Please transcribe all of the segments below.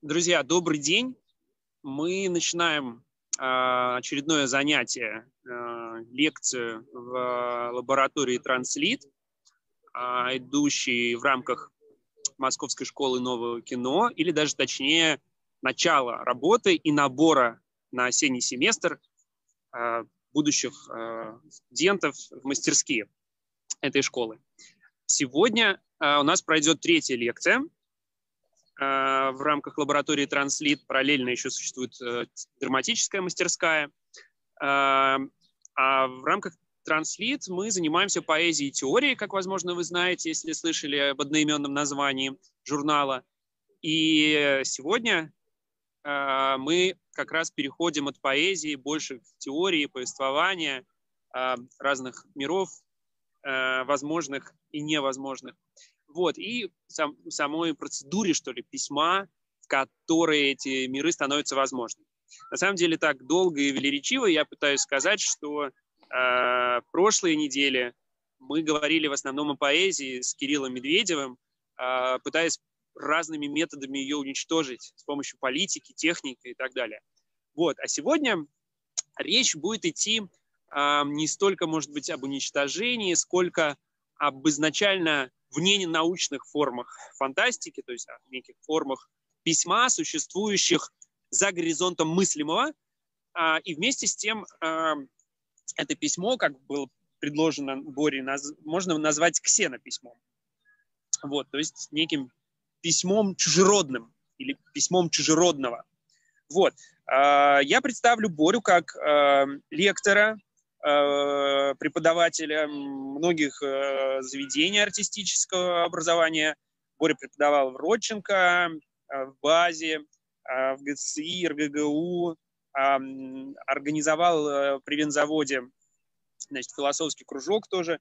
Друзья, добрый день. Мы начинаем очередное занятие, лекцию в лаборатории Транслит, идущей в рамках Московской школы нового кино, или даже точнее начало работы и набора на осенний семестр будущих студентов в мастерские этой школы. Сегодня у нас пройдет третья лекция в рамках лаборатории Транслит. Параллельно еще существует драматическая мастерская. А в рамках Транслит мы занимаемся поэзией и теорией, как, возможно, вы знаете, если слышали об одноименном названии журнала. И сегодня мы как раз переходим от поэзии больше к теории, повествования разных миров, возможных и невозможных. Вот, и в самой процедуре, что ли, письма, в которой эти миры становятся возможными. На самом деле так долго и велеречиво я пытаюсь сказать, что в прошлой неделе мы говорили в основном о поэзии с Кириллом Медведевым, пытаясь разными методами ее уничтожить с помощью политики, техники и так далее. Вот, а сегодня речь будет идти не столько, может быть, об уничтожении, сколько об изначально вненаучных формах фантастики, то есть о неких формах письма, существующих за горизонтом мыслимого. И вместе с тем это письмо, как было предложено Борей, можно назвать ксенописьмом. Вот, то есть неким письмом чужеродным или письмом чужеродного. Вот. Я представлю Борю как лектора, преподавателя многих заведений артистического образования. Боря преподавал в Родченко, в БАЗе, в ГЦИ, РГГУ, организовал при Винзаводе, значит, философский кружок тоже.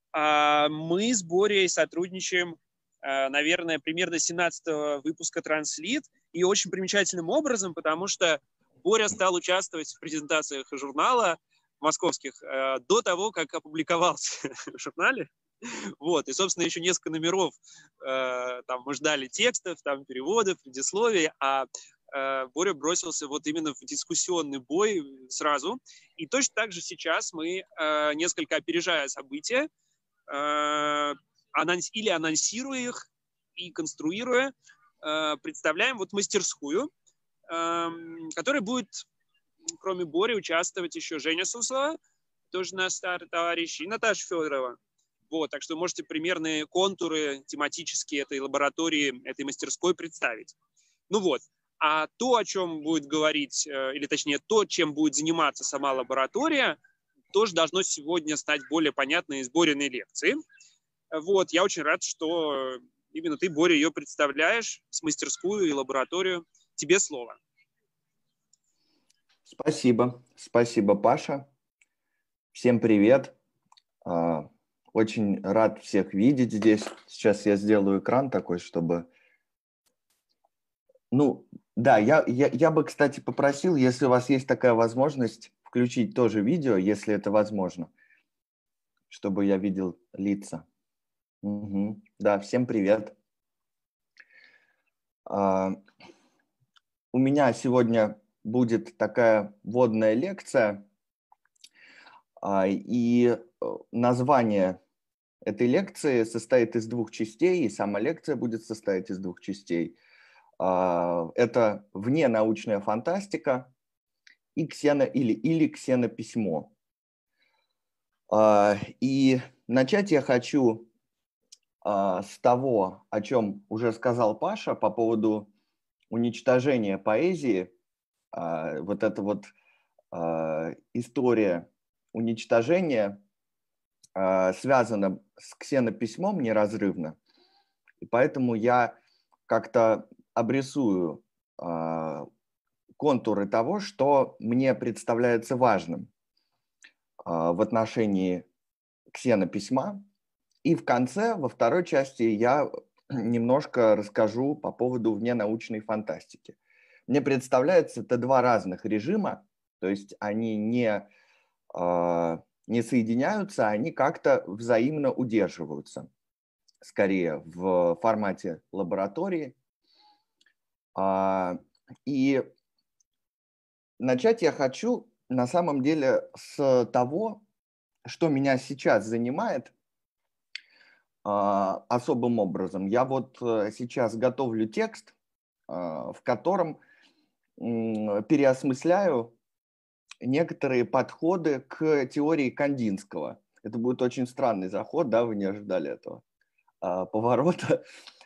Мы с Борей сотрудничаем, наверное, примерно 17-го выпуска «Транслит», и очень примечательным образом, потому что Боря стал участвовать в презентациях журнала московских до того, как опубликовался в журнале. Вот. И, собственно, еще несколько номеров там мы ждали текстов, там переводов, предисловий, а Боря бросился вот именно в дискуссионный бой сразу. И точно так же сейчас мы, несколько опережая события, или анонсируя их и конструируя, представляем вот мастерскую, которая будет, кроме Бори, участвовать еще Женя Суслова, тоже наш старый товарищ, и Наташа Федорова. Вот, так что можете примерные контуры тематические этой лаборатории, этой мастерской представить. Ну вот. А то, о чем будет говорить, или точнее то, чем будет заниматься сама лаборатория, тоже должно сегодня стать более понятно из Бориной лекции. Вот, я очень рад, что именно ты, Боря, ее представляешь, с мастерскую и лабораторию. Тебе слово. Спасибо. Спасибо, Паша. Всем привет. Очень рад всех видеть здесь. Сейчас я сделаю экран такой, чтобы... Ну, да, я бы, кстати, попросил, если у вас есть такая возможность, включить тоже видео, если это возможно, чтобы я видел лица. Угу. Да, всем привет. У меня сегодня будет такая вводная лекция, и название этой лекции состоит из двух частей, и сама лекция будет состоять из двух частей. Это вненаучная фантастика и ксенописьмо. И начать я хочу с того, о чем уже сказал Паша по поводу уничтожения поэзии. Вот эта вот история уничтожения связана с ксенописьмом неразрывно. И поэтому я как-то обрисую контуры того, что мне представляется важным в отношении ксенописьма. И в конце, во второй части, я немножко расскажу по поводу вненаучной фантастики. Мне представляется, это два разных режима, то есть они не соединяются, они как-то взаимно удерживаются, скорее в формате лаборатории. И начать я хочу на самом деле с того, что меня сейчас занимает особым образом. Я вот сейчас готовлю текст, в котором переосмысляю некоторые подходы к теории Кандинского. Это будет очень странный заход, да, вы не ожидали этого поворота.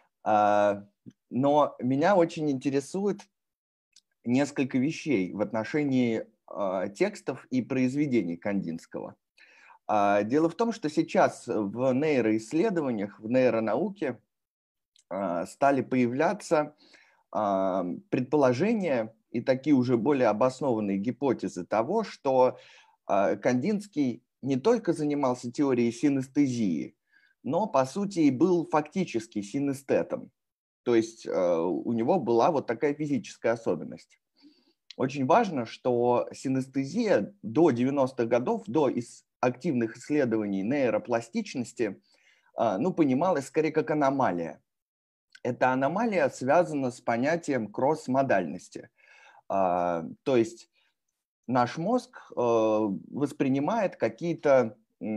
Но меня очень интересует несколько вещей в отношении текстов и произведений Кандинского. Дело в том, что сейчас в нейроисследованиях, в нейронауке стали появляться предположения и такие уже более обоснованные гипотезы того, что Кандинский не только занимался теорией синестезии, но, по сути, и был фактически синестетом. То есть у него была вот такая физическая особенность. Очень важно, что синестезия до 90-х годов, до активных исследований нейропластичности, понималась скорее как аномалия. Эта аномалия связана с понятием кросс-модальности. То есть наш мозг воспринимает какие-то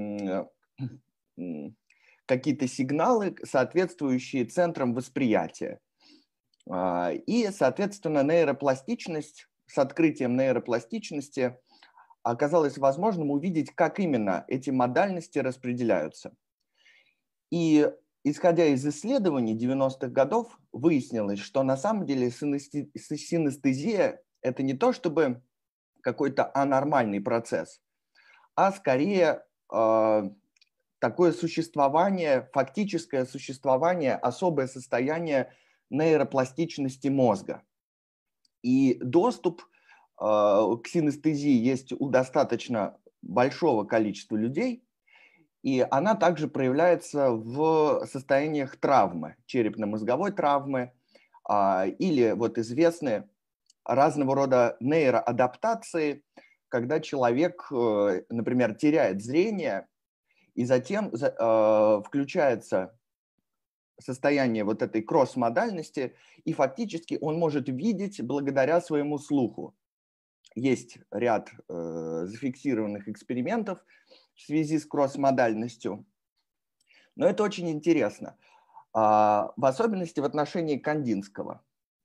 сигналы, соответствующие центрам восприятия. И, соответственно, нейропластичность, с открытием нейропластичности оказалось возможным увидеть, как именно эти модальности распределяются. И, исходя из исследований 90-х годов, выяснилось, что на самом деле синестезия – это не то чтобы какой-то анормальный процесс, а скорее такое существование, фактическое существование, особое состояние нейропластичности мозга. И доступ к синестезии есть у достаточно большого количества людей, и она также проявляется в состояниях травмы, черепно-мозговой травмы, или вот известны разного рода нейроадаптации, когда человек, например, теряет зрение, и затем включается состояние вот этой кросс-модальности, и фактически он может видеть благодаря своему слуху. Есть ряд зафиксированных экспериментов в связи с кросс-модальностью, но это очень интересно, в особенности в отношении Кандинского.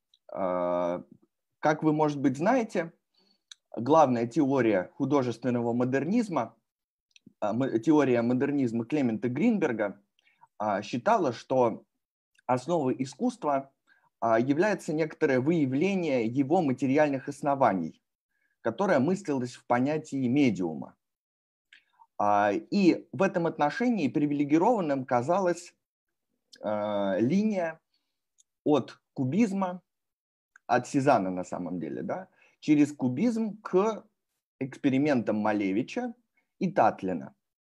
Как вы, может быть, знаете, главная теория художественного модернизма, теория модернизма Клемента Гринберга, считала, что основой искусства является некоторое выявление его материальных оснований, которое мыслилось в понятии медиума. И в этом отношении привилегированным казалась линия от кубизма, от Сезанна на самом деле, да, через кубизм к экспериментам Малевича и Татлина.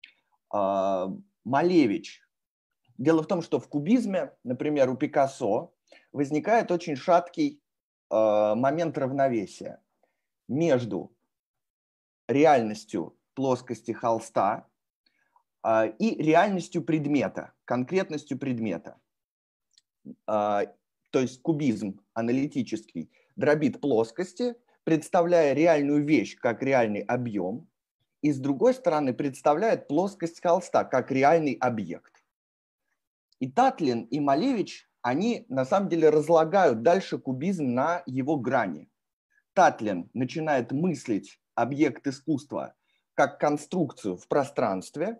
Малевич. Дело в том, что в кубизме, например, у Пикассо возникает очень шаткий момент равновесия между реальностью плоскости холста и реальностью предмета, конкретностью предмета. То есть кубизм аналитический дробит плоскости, представляя реальную вещь как реальный объем, и с другой стороны представляет плоскость холста как реальный объект. И Татлин, и Малевич, они на самом деле разлагают дальше кубизм на его грани. Татлин начинает мыслить объект искусства как конструкцию в пространстве,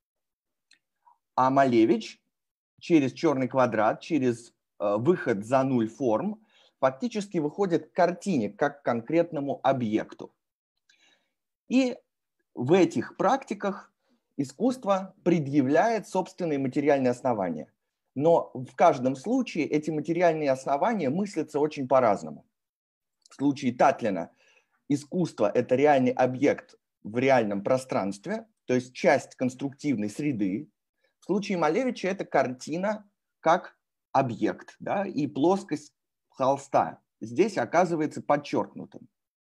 а Малевич через черный квадрат, через выход за нуль форм, фактически выходит к картине как к конкретному объекту. И в этих практиках искусство предъявляет собственные материальные основания. Но в каждом случае эти материальные основания мыслятся очень по-разному. В случае Татлина искусство – это реальный объект в реальном пространстве, то есть часть конструктивной среды. В случае Малевича это картина как объект, да, и плоскость холста здесь оказывается подчеркнутым.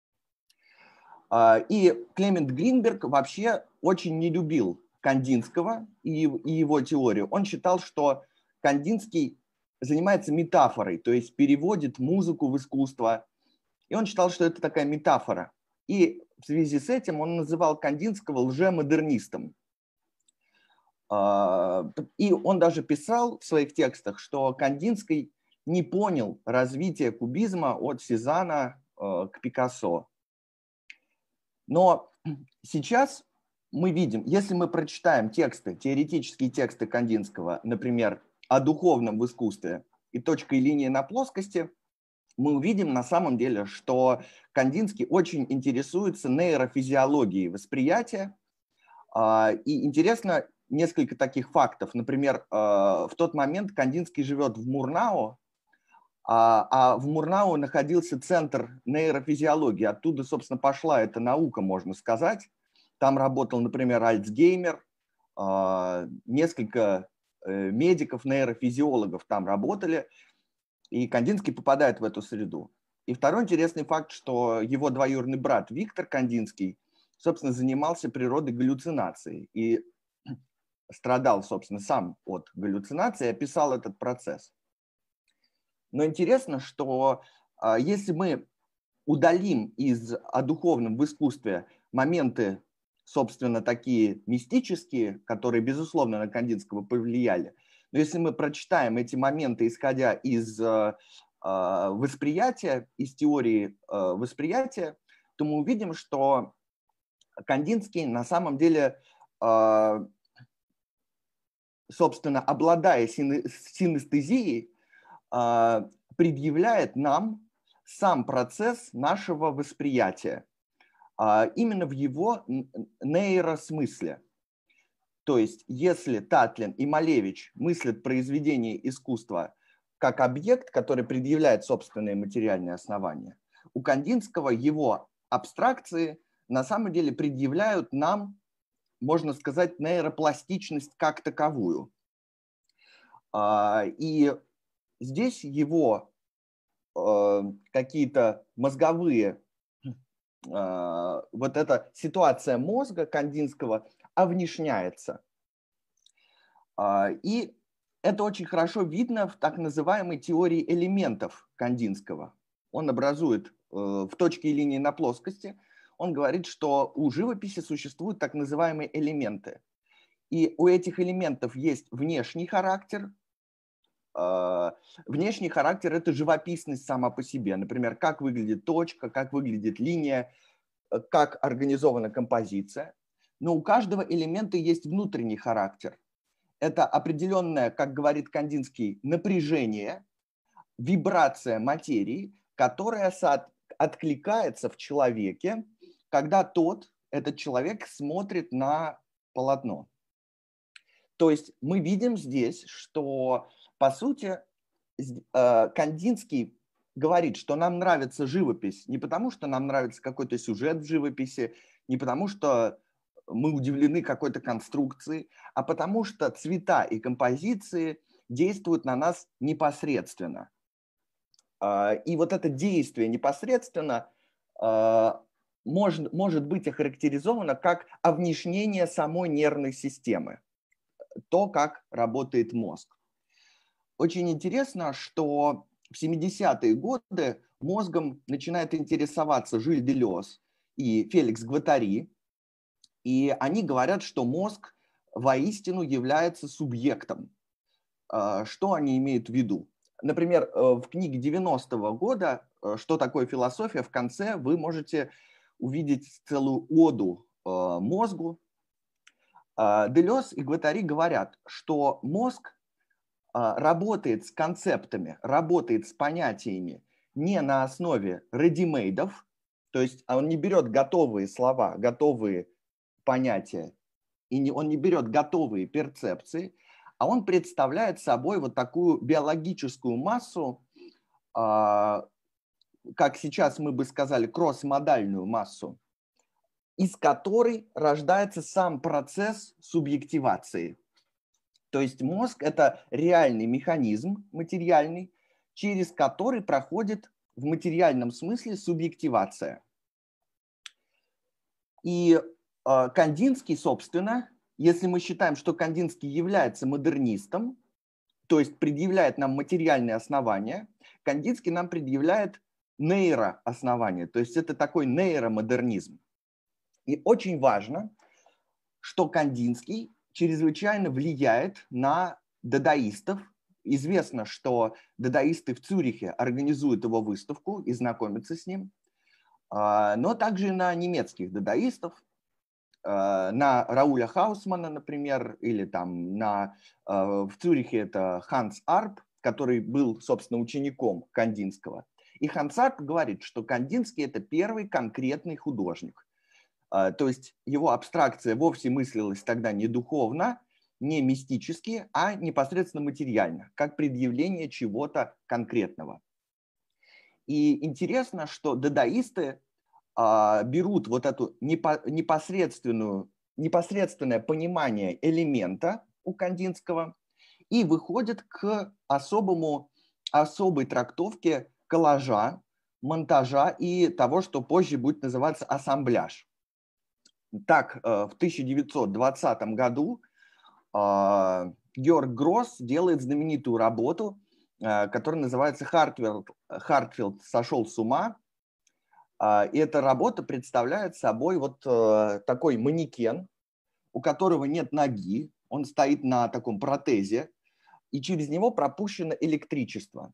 И Клемент Гринберг вообще очень не любил Кандинского и его теорию. Он считал, что Кандинский занимается метафорой, то есть переводит музыку в искусство. И он считал, что это такая метафора. И в связи с этим он называл Кандинского лжемодернистом. И он даже писал в своих текстах, что Кандинский не понял развития кубизма от Сезанна к Пикассо. Но сейчас мы видим, если мы прочитаем тексты, теоретические тексты Кандинского, например, о духовном в искусстве и точка и линия на плоскости, мы увидим на самом деле, что Кандинский очень интересуется нейрофизиологией восприятия. И интересно несколько таких фактов. Например, в тот момент Кандинский живет в Мурнау, а в Мурнау находился центр нейрофизиологии. Оттуда, собственно, пошла эта наука, можно сказать. Там работал, например, Альцгеймер, несколько медиков, нейрофизиологов там работали. И Кандинский попадает в эту среду. И второй интересный факт, что его двоюродный брат Виктор Кандинский, собственно, занимался природой галлюцинаций и страдал, собственно, сам от галлюцинаций и описал этот процесс. Но интересно, что если мы удалим о духовном в искусстве моменты, собственно, такие мистические, которые, безусловно, на Кандинского повлияли, но если мы прочитаем эти моменты, исходя из восприятия, из теории восприятия, то мы увидим, что Кандинский на самом деле, собственно, обладая синестезией, предъявляет нам сам процесс нашего восприятия, именно в его нейросмысле. То есть, если Татлин и Малевич мыслят произведение искусства как объект, который предъявляет собственные материальные основания, у Кандинского его абстракции на самом деле предъявляют нам, можно сказать, нейропластичность как таковую. И здесь его какие-то мозговые, вот эта ситуация мозга Кандинского овнешняется. И это очень хорошо видно в так называемой теории элементов Кандинского. Он образует в точке и линии на плоскости, он говорит, что у живописи существуют так называемые элементы. И у этих элементов есть внешний характер. Внешний характер – это живописность сама по себе. Например, как выглядит точка, как выглядит линия, как организована композиция. Но у каждого элемента есть внутренний характер. Это определенное, как говорит Кандинский, напряжение, вибрация материи, которая откликается в человеке, когда этот человек смотрит на полотно. То есть мы видим здесь, что, по сути, Кандинский говорит, что нам нравится живопись не потому, что нам нравится какой-то сюжет в живописи, не потому, что мы удивлены какой-то конструкцией, а потому что цвета и композиции действуют на нас непосредственно. И вот это действие непосредственно может быть охарактеризовано как овнешнение самой нервной системы, то, как работает мозг. Очень интересно, что в 70-е годы мозгом начинает интересоваться Жиль Делез и Феликс Гваттари, и они говорят, что мозг воистину является субъектом. Что они имеют в виду? Например, в книге 90-го года «Что такое философия?» в конце вы можете увидеть целую оду мозгу. Делез и Гваттари говорят, что мозг работает с концептами, работает с понятиями не на основе редимейдов, то есть он не берет готовые слова, готовые понятия, и он не берет готовые перцепции, а он представляет собой вот такую биологическую массу, как сейчас мы бы сказали, кросс-модальную массу, из которой рождается сам процесс субъективации. То есть мозг – это реальный механизм материальный, через который проходит в материальном смысле субъективация. И Кандинский, собственно, если мы считаем, что Кандинский является модернистом, то то есть предъявляет нам материальные основания, Кандинский нам предъявляет нейрооснования, то есть это такой нейромодернизм. И очень важно, что Кандинский чрезвычайно влияет на дадаистов. Известно, что дадаисты в Цюрихе организуют его выставку и знакомятся с ним, но также на немецких дадаистов, на Рауля Хаусмана, например, или там в Цюрихе это Ханс Арп, который был, собственно, учеником Кандинского. И Ханс Арп говорит, что Кандинский – это первый конкретный художник. То есть его абстракция вовсе мыслилась тогда не духовно, не мистически, а непосредственно материально, как предъявление чего-то конкретного. И интересно, что дадаисты берут вот это непосредственное понимание элемента у Кандинского и выходят к особой трактовке коллажа, монтажа и того, что позже будет называться ассамбляж. Так, в 1920 году Георг Гросс делает знаменитую работу, которая называется «Хартфилд сошел с ума». И эта работа представляет собой вот такой манекен, у которого нет ноги, он стоит на таком протезе, и через него пропущено электричество.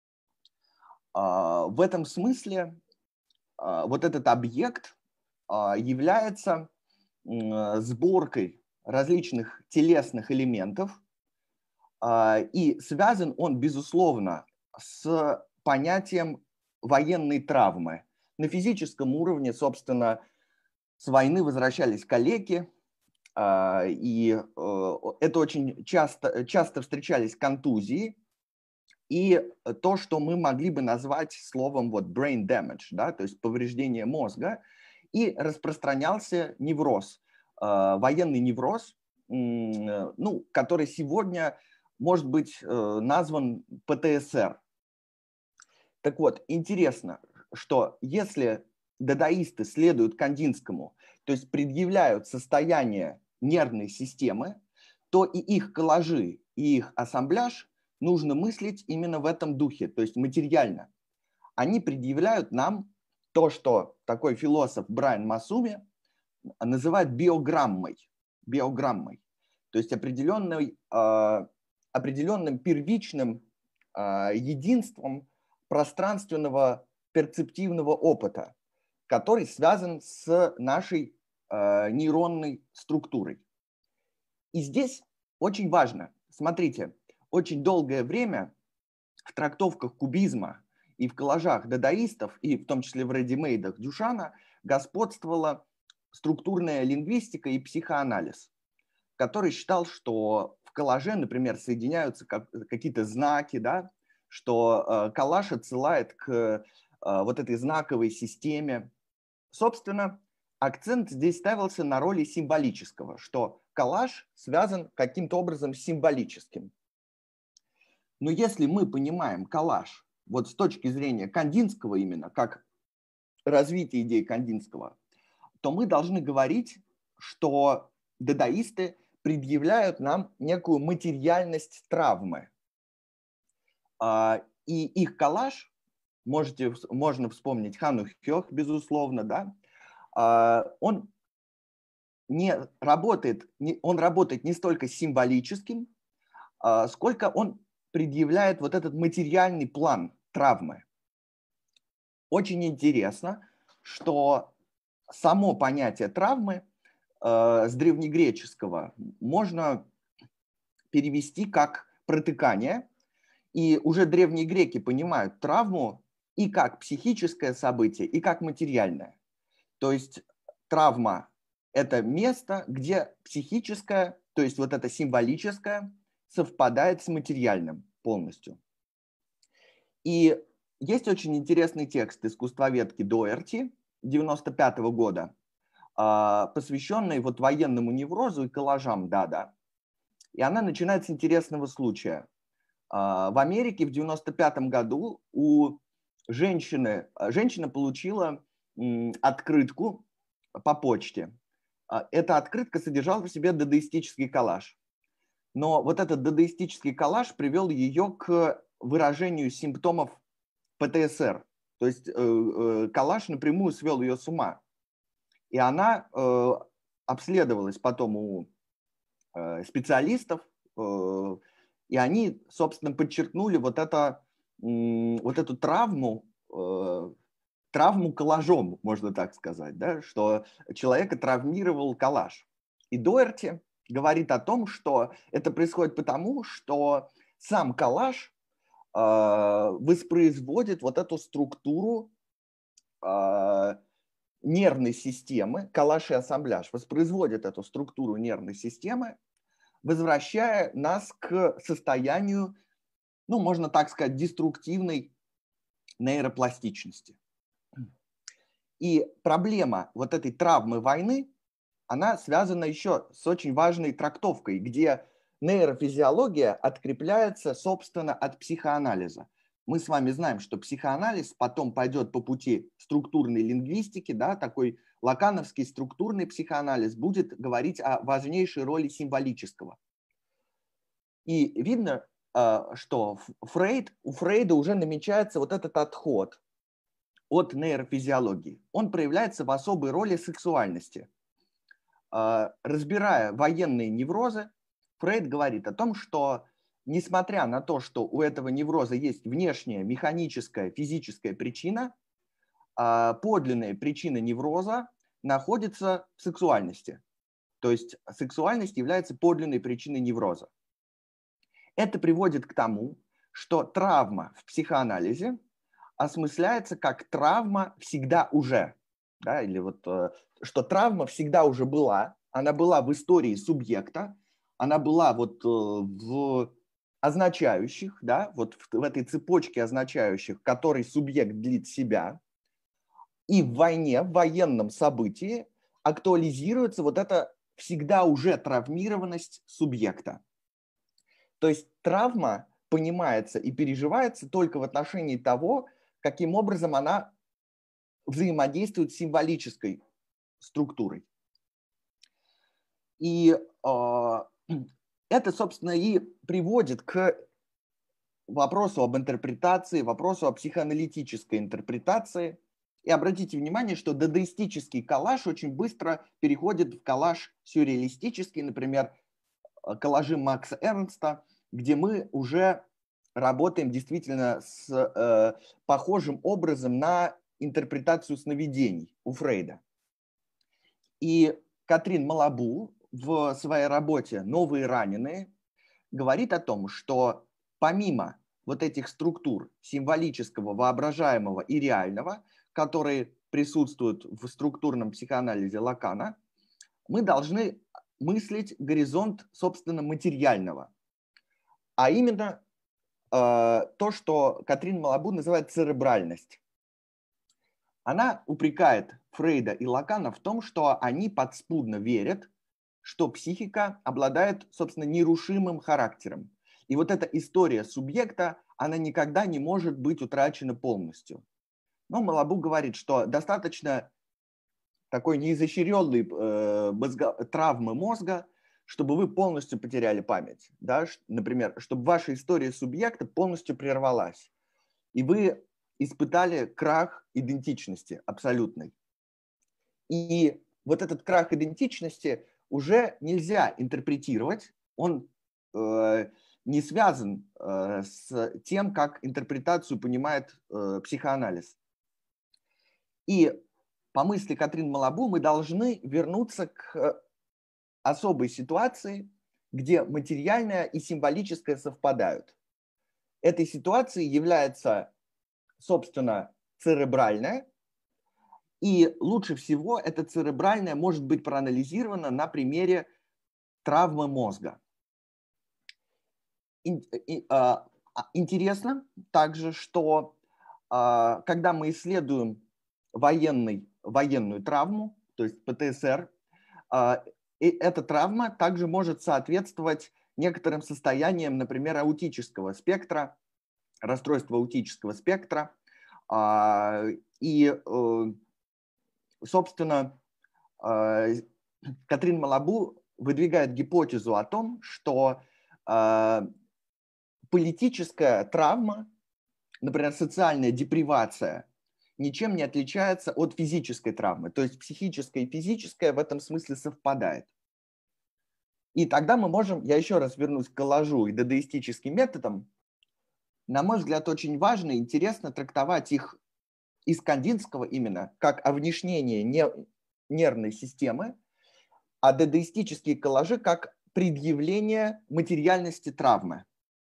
В этом смысле вот этот объект является сборкой различных телесных элементов, и связан он, безусловно, с понятием военной травмы. На физическом уровне, собственно, с войны возвращались калеки, и это очень часто встречались контузии, и то, что мы могли бы назвать словом вот brain damage, да, то есть повреждение мозга, и распространялся невроз, военный невроз, ну, который сегодня может быть назван ПТСР. Так вот, интересно, что если дадаисты следуют Кандинскому, то есть предъявляют состояние нервной системы, то и их коллажи, и их ассамбляж нужно мыслить именно в этом духе, то есть материально. Они предъявляют нам то, что такой философ Брайан Масуми называет биограммой. То есть определенным первичным единством пространственного перцептивного опыта, который связан с нашей нейронной структурой. И здесь очень важно, смотрите, очень долгое время в трактовках кубизма и в коллажах дадаистов, и в том числе в редимейдах Дюшана, господствовала структурная лингвистика и психоанализ, который считал, что в коллаже, например, соединяются какие-то знаки, да, что коллаж отсылает к вот этой знаковой системе. Собственно, акцент здесь ставился на роли символического, что коллаж связан каким-то образом с символическим. Но если мы понимаем коллаж вот с точки зрения Кандинского именно, как развитие идеи Кандинского, то мы должны говорить, что дадаисты предъявляют нам некую материальность травмы. И их коллаж, можно вспомнить Хану Хёх, безусловно, да, он работает не столько символическим, сколько он предъявляет вот этот материальный план травмы. Очень интересно, что само понятие травмы с древнегреческого можно перевести как протыкание, и уже древние греки понимают травму и как психическое событие, и как материальное. То есть травма – это место, где психическое, то есть вот это символическое, совпадает с материальным полностью. И есть очень интересный текст искусствоведки Доерти 1995 года, посвященный вот военному неврозу и коллажам Дада. И она начинает с интересного случая. В Америке в 1995 году женщина получила открытку по почте. Эта открытка содержала в себе дадаистический коллаж. Но вот этот дадаистический коллаж привел ее к выражению симптомов ПТСР. То есть коллаж напрямую свел ее с ума. И она обследовалась потом у специалистов, и они, собственно, подчеркнули вот эту травму, травму коллажом, можно так сказать, да, что человека травмировал коллаж. И Доерти говорит о том, что это происходит потому, что сам коллаж воспроизводит вот эту структуру нервной системы, коллаж и ассамбляж воспроизводит эту структуру нервной системы, возвращая нас к состоянию, ну, можно так сказать, деструктивной нейропластичности. И проблема вот этой травмы войны, она связана еще с очень важной трактовкой, где нейрофизиология открепляется, собственно, от психоанализа. Мы с вами знаем, что психоанализ потом пойдет по пути структурной лингвистики, да, такой лакановский структурный психоанализ будет говорить о важнейшей роли символического. И видно, что у Фрейда уже намечается вот этот отход от нейрофизиологии. Он проявляется в особой роли сексуальности. Разбирая военные неврозы, Фрейд говорит о том, что несмотря на то, что у этого невроза есть внешняя механическая, физическая причина, подлинная причина невроза находится в сексуальности. То есть сексуальность является подлинной причиной невроза. Это приводит к тому, что травма в психоанализе осмысляется как травма всегда уже. Да, или вот, что травма всегда уже была, она была в истории субъекта, она была вот в означающих, да, вот в этой цепочке означающих, в которой субъект длит себя, и в войне, в военном событии актуализируется вот эта всегда уже травмированность субъекта. То есть травма понимается и переживается только в отношении того, каким образом она взаимодействует с символической структурой. И это, собственно, и приводит к вопросу об интерпретации, вопросу о психоаналитической интерпретации. И обратите внимание, что дадаистический коллаж очень быстро переходит в коллаж сюрреалистический, например, коллажи Макса Эрнста, где мы уже работаем действительно с похожим образом на интерпретацию сновидений у Фрейда. И Катрин Малабу в своей работе «Новые раненые» говорит о том, что помимо вот этих структур символического, воображаемого и реального, которые присутствуют в структурном психоанализе Лакана, мы должны мыслить горизонт, собственно, материального. А именно то, что Катрин Малабу называет церебральность. Она упрекает Фрейда и Лакана в том, что они подспудно верят, что психика обладает, собственно, нерушимым характером. И вот эта история субъекта, она никогда не может быть утрачена полностью. Но Малабу говорит, что достаточно такой неизощренной травмы мозга, чтобы вы полностью потеряли память. Да? Например, чтобы ваша история субъекта полностью прервалась. И вы испытали крах идентичности абсолютный. И вот этот крах идентичности уже нельзя интерпретировать, он не связан с тем, как интерпретацию понимает психоанализ. И по мысли Катрин Малабу мы должны вернуться к особой ситуации, где материальное и символическое совпадают. Этой ситуацией является, собственно, церебральное, и лучше всего это церебральное может быть проанализировано на примере травмы мозга. Интересно также, что когда мы исследуем военную травму, то есть ПТСР, эта травма также может соответствовать некоторым состояниям, например, аутического спектра, расстройства аутического спектра. И, собственно, Катрин Малабу выдвигает гипотезу о том, что политическая травма, например, социальная депривация, ничем не отличается от физической травмы. То есть психическое и физическое в этом смысле совпадает. И тогда мы можем, я еще раз вернусь к коллажу и дадаистическим методам, на мой взгляд, очень важно и интересно трактовать их из Кандинского именно как овнешнение нервной системы, а дадаистические коллажи как предъявление материальности травмы,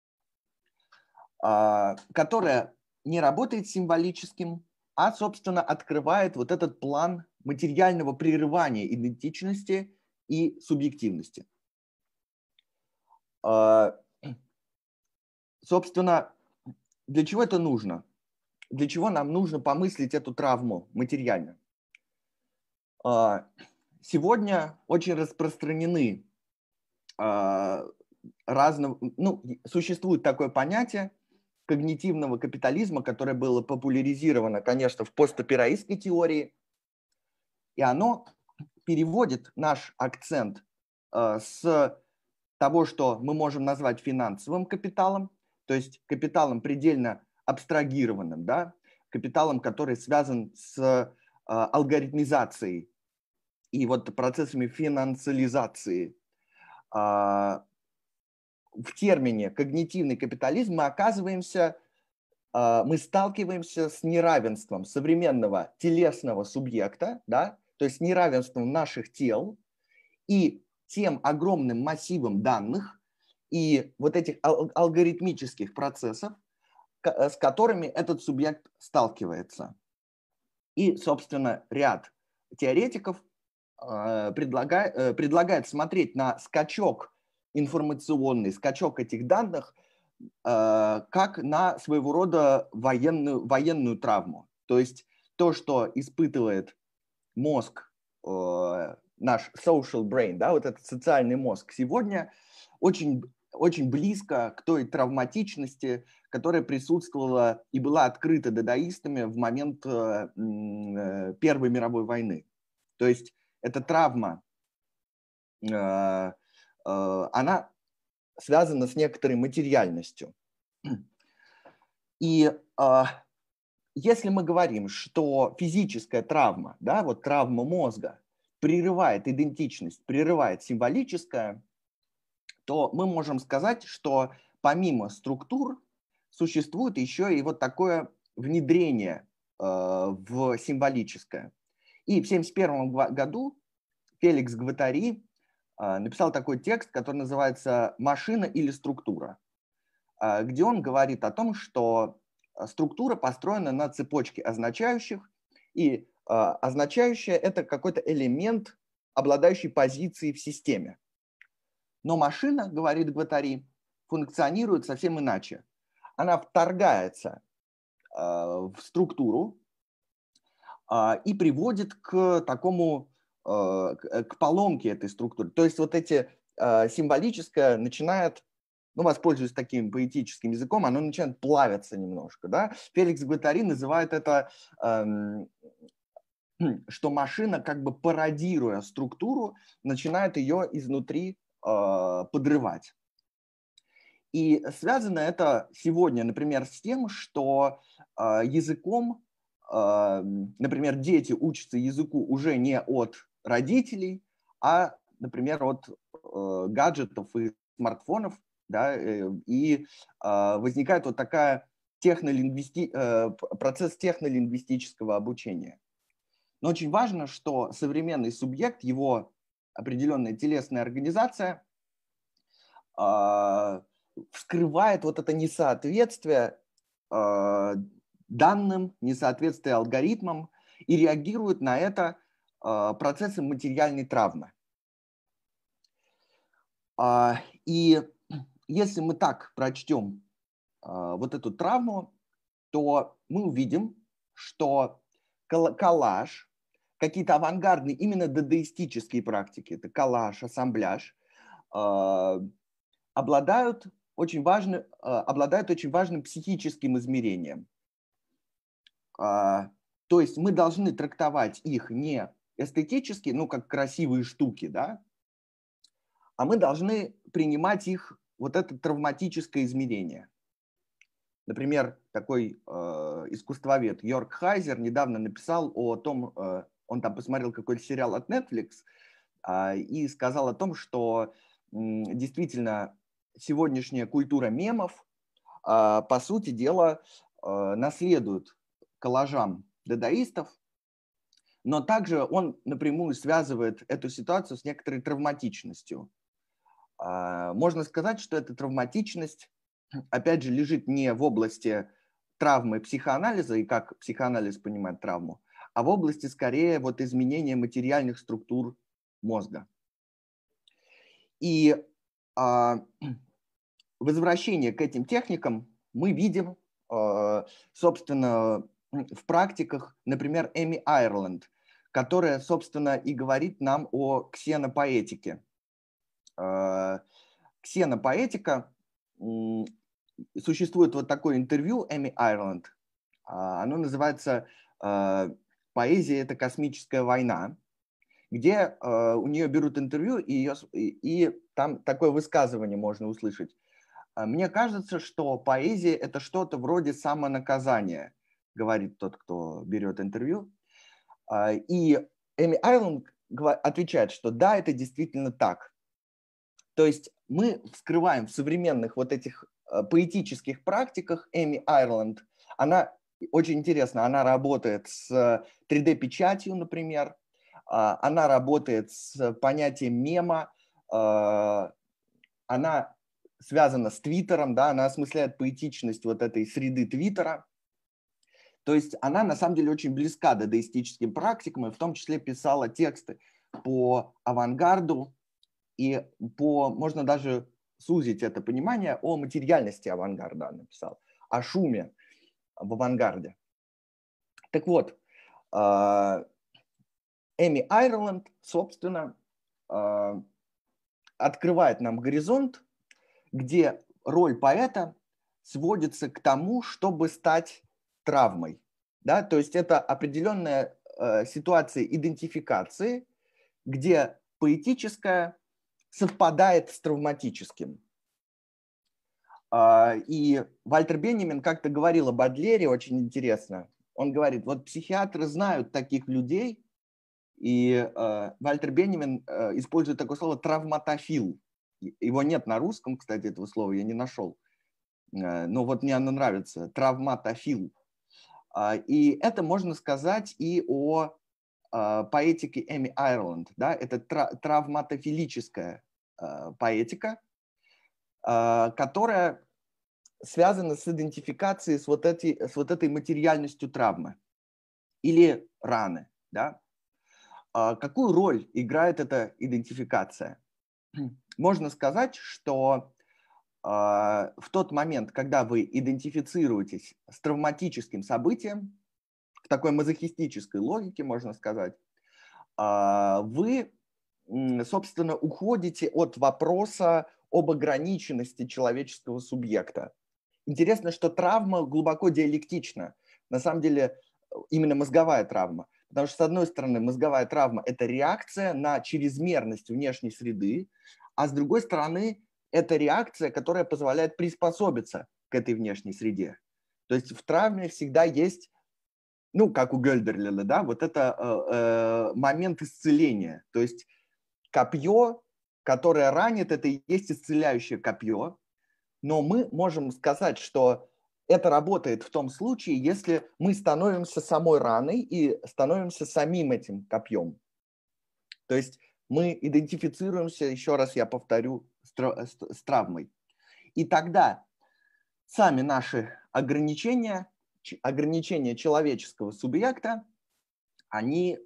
которая не работает символическим, а, собственно, открывает вот этот план материального прерывания идентичности и субъективности. Собственно, для чего это нужно? Для чего нам нужно помыслить эту травму материально? Сегодня очень распространены существует такое понятие когнитивного капитализма, которое было популяризировано, конечно, в постопераистской теории, и оно переводит наш акцент с того, что мы можем назвать финансовым капиталом, то есть капиталом предельно абстрагированным, да, капиталом, который связан с алгоритмизацией и вот процессами финансализации. В термине когнитивный капитализм мы сталкиваемся с неравенством современного телесного субъекта, да, то есть неравенством наших тел и тем огромным массивом данных и вот этих алгоритмических процессов, с которыми этот субъект сталкивается. И, собственно, ряд теоретиков предлагает смотреть на скачок информационный, скачок этих данных как на своего рода военную травму. То есть то, что испытывает мозг, наш social brain, да, вот этот социальный мозг сегодня, очень, очень близко к той травматичности, которая присутствовала и была открыта дадаистами в момент Первой мировой войны. То есть эта травма, она связана с некоторой материальностью. И если мы говорим, что физическая травма, да, вот травма мозга, прерывает идентичность, прерывает символическое, то мы можем сказать, что помимо структур существует еще и вот такое внедрение в символическое. И в 1971 году Феликс Гваттари написал такой текст, который называется «Машина или структура», где он говорит о том, что структура построена на цепочке означающих, и означающее – это какой-то элемент, обладающий позицией в системе. Но машина, говорит Гваттари, функционирует совсем иначе. Она вторгается в структуру и приводит к такому, к поломке этой структуры. То есть вот эти символическое начинает, ну, воспользуюсь таким поэтическим языком, оно начинает плавиться немножко. Да? Феликс Гваттари называет это, что машина, как бы пародируя структуру, начинает ее изнутри подрывать. И связано это сегодня, например, с тем, что языком, например, дети учатся языку уже не от родителей, а, например, от гаджетов и смартфонов, да, и возникает вот такая процесс технолингвистического обучения. Но очень важно, что современный субъект, его определенная телесная организация вскрывает вот это несоответствие данным, несоответствие алгоритмам и реагирует на это процессом материальной травмы. И если мы так прочтем вот эту травму, то мы увидим, что коллаж, какие-то авангардные, именно дадаистические практики, это коллаж, ассамбляж, обладают очень важным психическим измерением. То есть мы должны трактовать их не эстетически, ну, как красивые штуки, да, а мы должны принимать их вот это травматическое измерение. Например, такой искусствовед Йорк Хайзер недавно написал о том, он там посмотрел какой-то сериал от Netflix и сказал о том, что действительно сегодняшняя культура мемов, по сути дела, наследует коллажам дадаистов, но также он напрямую связывает эту ситуацию с некоторой травматичностью. Можно сказать, что эта травматичность, опять же, лежит не в области травмы психоанализа и как психоанализ понимает травму, а в области скорее вот изменения материальных структур мозга. И возвращение к этим техникам мы видим, собственно, в практиках, например, Эми Айрланд, которая, собственно, и говорит нам о ксенопоэтике. Ксенопоэтика, существует вот такое интервью Эми Айрланд, оно называется «Поэзия – это космическая война», где у нее берут интервью, и там такое высказывание можно услышать. «Мне кажется, что поэзия – это что-то вроде самонаказания», говорит тот, кто берет интервью. И Эми Айрланд отвечает, что да, это действительно так. То есть мы вскрываем в современных вот этих поэтических практиках Эми Айрланд, она очень интересна, она работает с 3D-печатью, например, она работает с понятием мема, она связана с Твиттером, да, она осмысляет поэтичность вот этой среды Твиттера. То есть она на самом деле очень близка дадаистическим практикам, и в том числе писала тексты по авангарду, и можно даже сузить это понимание о материальности авангарда, она написала, о шуме в авангарде. Так вот, Эми Айрланд, собственно, открывает нам горизонт, где роль поэта сводится к тому, чтобы стать травмой. Да? То есть это определенная ситуация идентификации, где поэтическое совпадает с травматическим. И Вальтер Бенjamin как-то говорил об Адлере, очень интересно. Он говорит, вот психиатры знают таких людей, и Вальтер Бенjamin использует такое слово «травматофил». Его нет на русском, кстати, этого слова я не нашел. Но вот мне оно нравится, травматофил. И это можно сказать и о поэтике Эми Айрланд. Да? Это травматофилическая поэтика, которая связана с идентификацией с вот этой материальностью травмы или раны. Да? Какую роль играет эта идентификация? Можно сказать, что в тот момент, когда вы идентифицируетесь с травматическим событием, в такой мазохистической логике, можно сказать, вы, собственно, уходите от вопроса об ограниченности человеческого субъекта. Интересно, что травма глубоко диалектична. На самом деле, именно мозговая травма. Потому что, с одной стороны, мозговая травма – это реакция на чрезмерность внешней среды, а с другой стороны, это реакция, которая позволяет приспособиться к этой внешней среде. То есть в травме всегда есть, ну, как у Гёльдерлина, да, вот это момент исцеления. То есть копье, которое ранит, это и есть исцеляющее копье. Но мы можем сказать, что это работает в том случае, если мы становимся самой раной и становимся самим этим копьем. То есть мы идентифицируемся, еще раз я повторю, с травмой. И тогда сами наши ограничения человеческого субъекта, они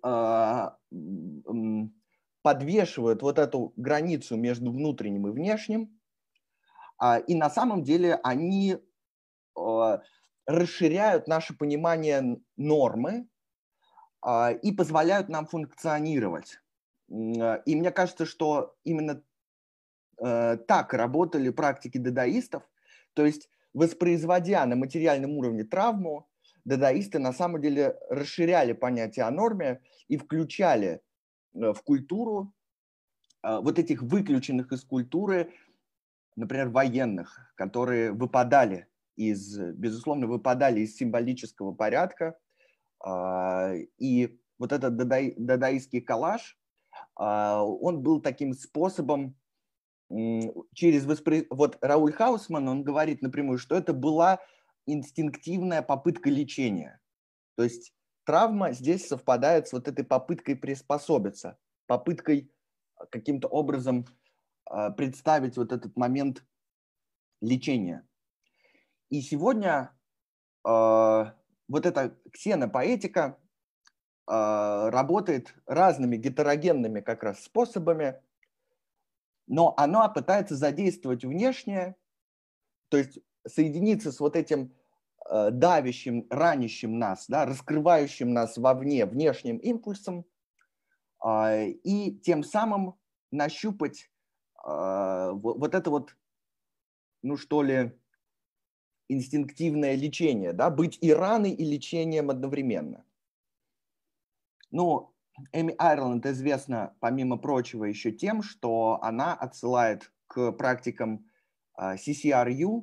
подвешивают вот эту границу между внутренним и внешним, и на самом деле они расширяют наше понимание нормы и позволяют нам функционировать. И мне кажется, что именно так работали практики дадаистов, то есть воспроизводя на материальном уровне травму, дадаисты на самом деле расширяли понятие о норме и включали в культуру вот этих выключенных из культуры например, военных, которые безусловно, выпадали из символического порядка. И вот этот дадаистский коллаж, он был таким способом Вот Рауль Хаусман, он говорит напрямую, что это была инстинктивная попытка лечения. То есть травма здесь совпадает с вот этой попыткой приспособиться, попыткой каким-то образом представить вот этот момент лечения. И сегодня вот эта ксенопоэтика работает разными гетерогенными как раз способами, но она пытается задействовать внешнее, то есть соединиться с вот этим давящим, ранящим нас, да, раскрывающим нас вовне, внешним импульсом, и тем самым нащупать вот это вот, ну что ли, инстинктивное лечение, да, быть и раной, и лечением одновременно. Ну, Эми Айрланд известна, помимо прочего, еще тем, что она отсылает к практикам CCRU,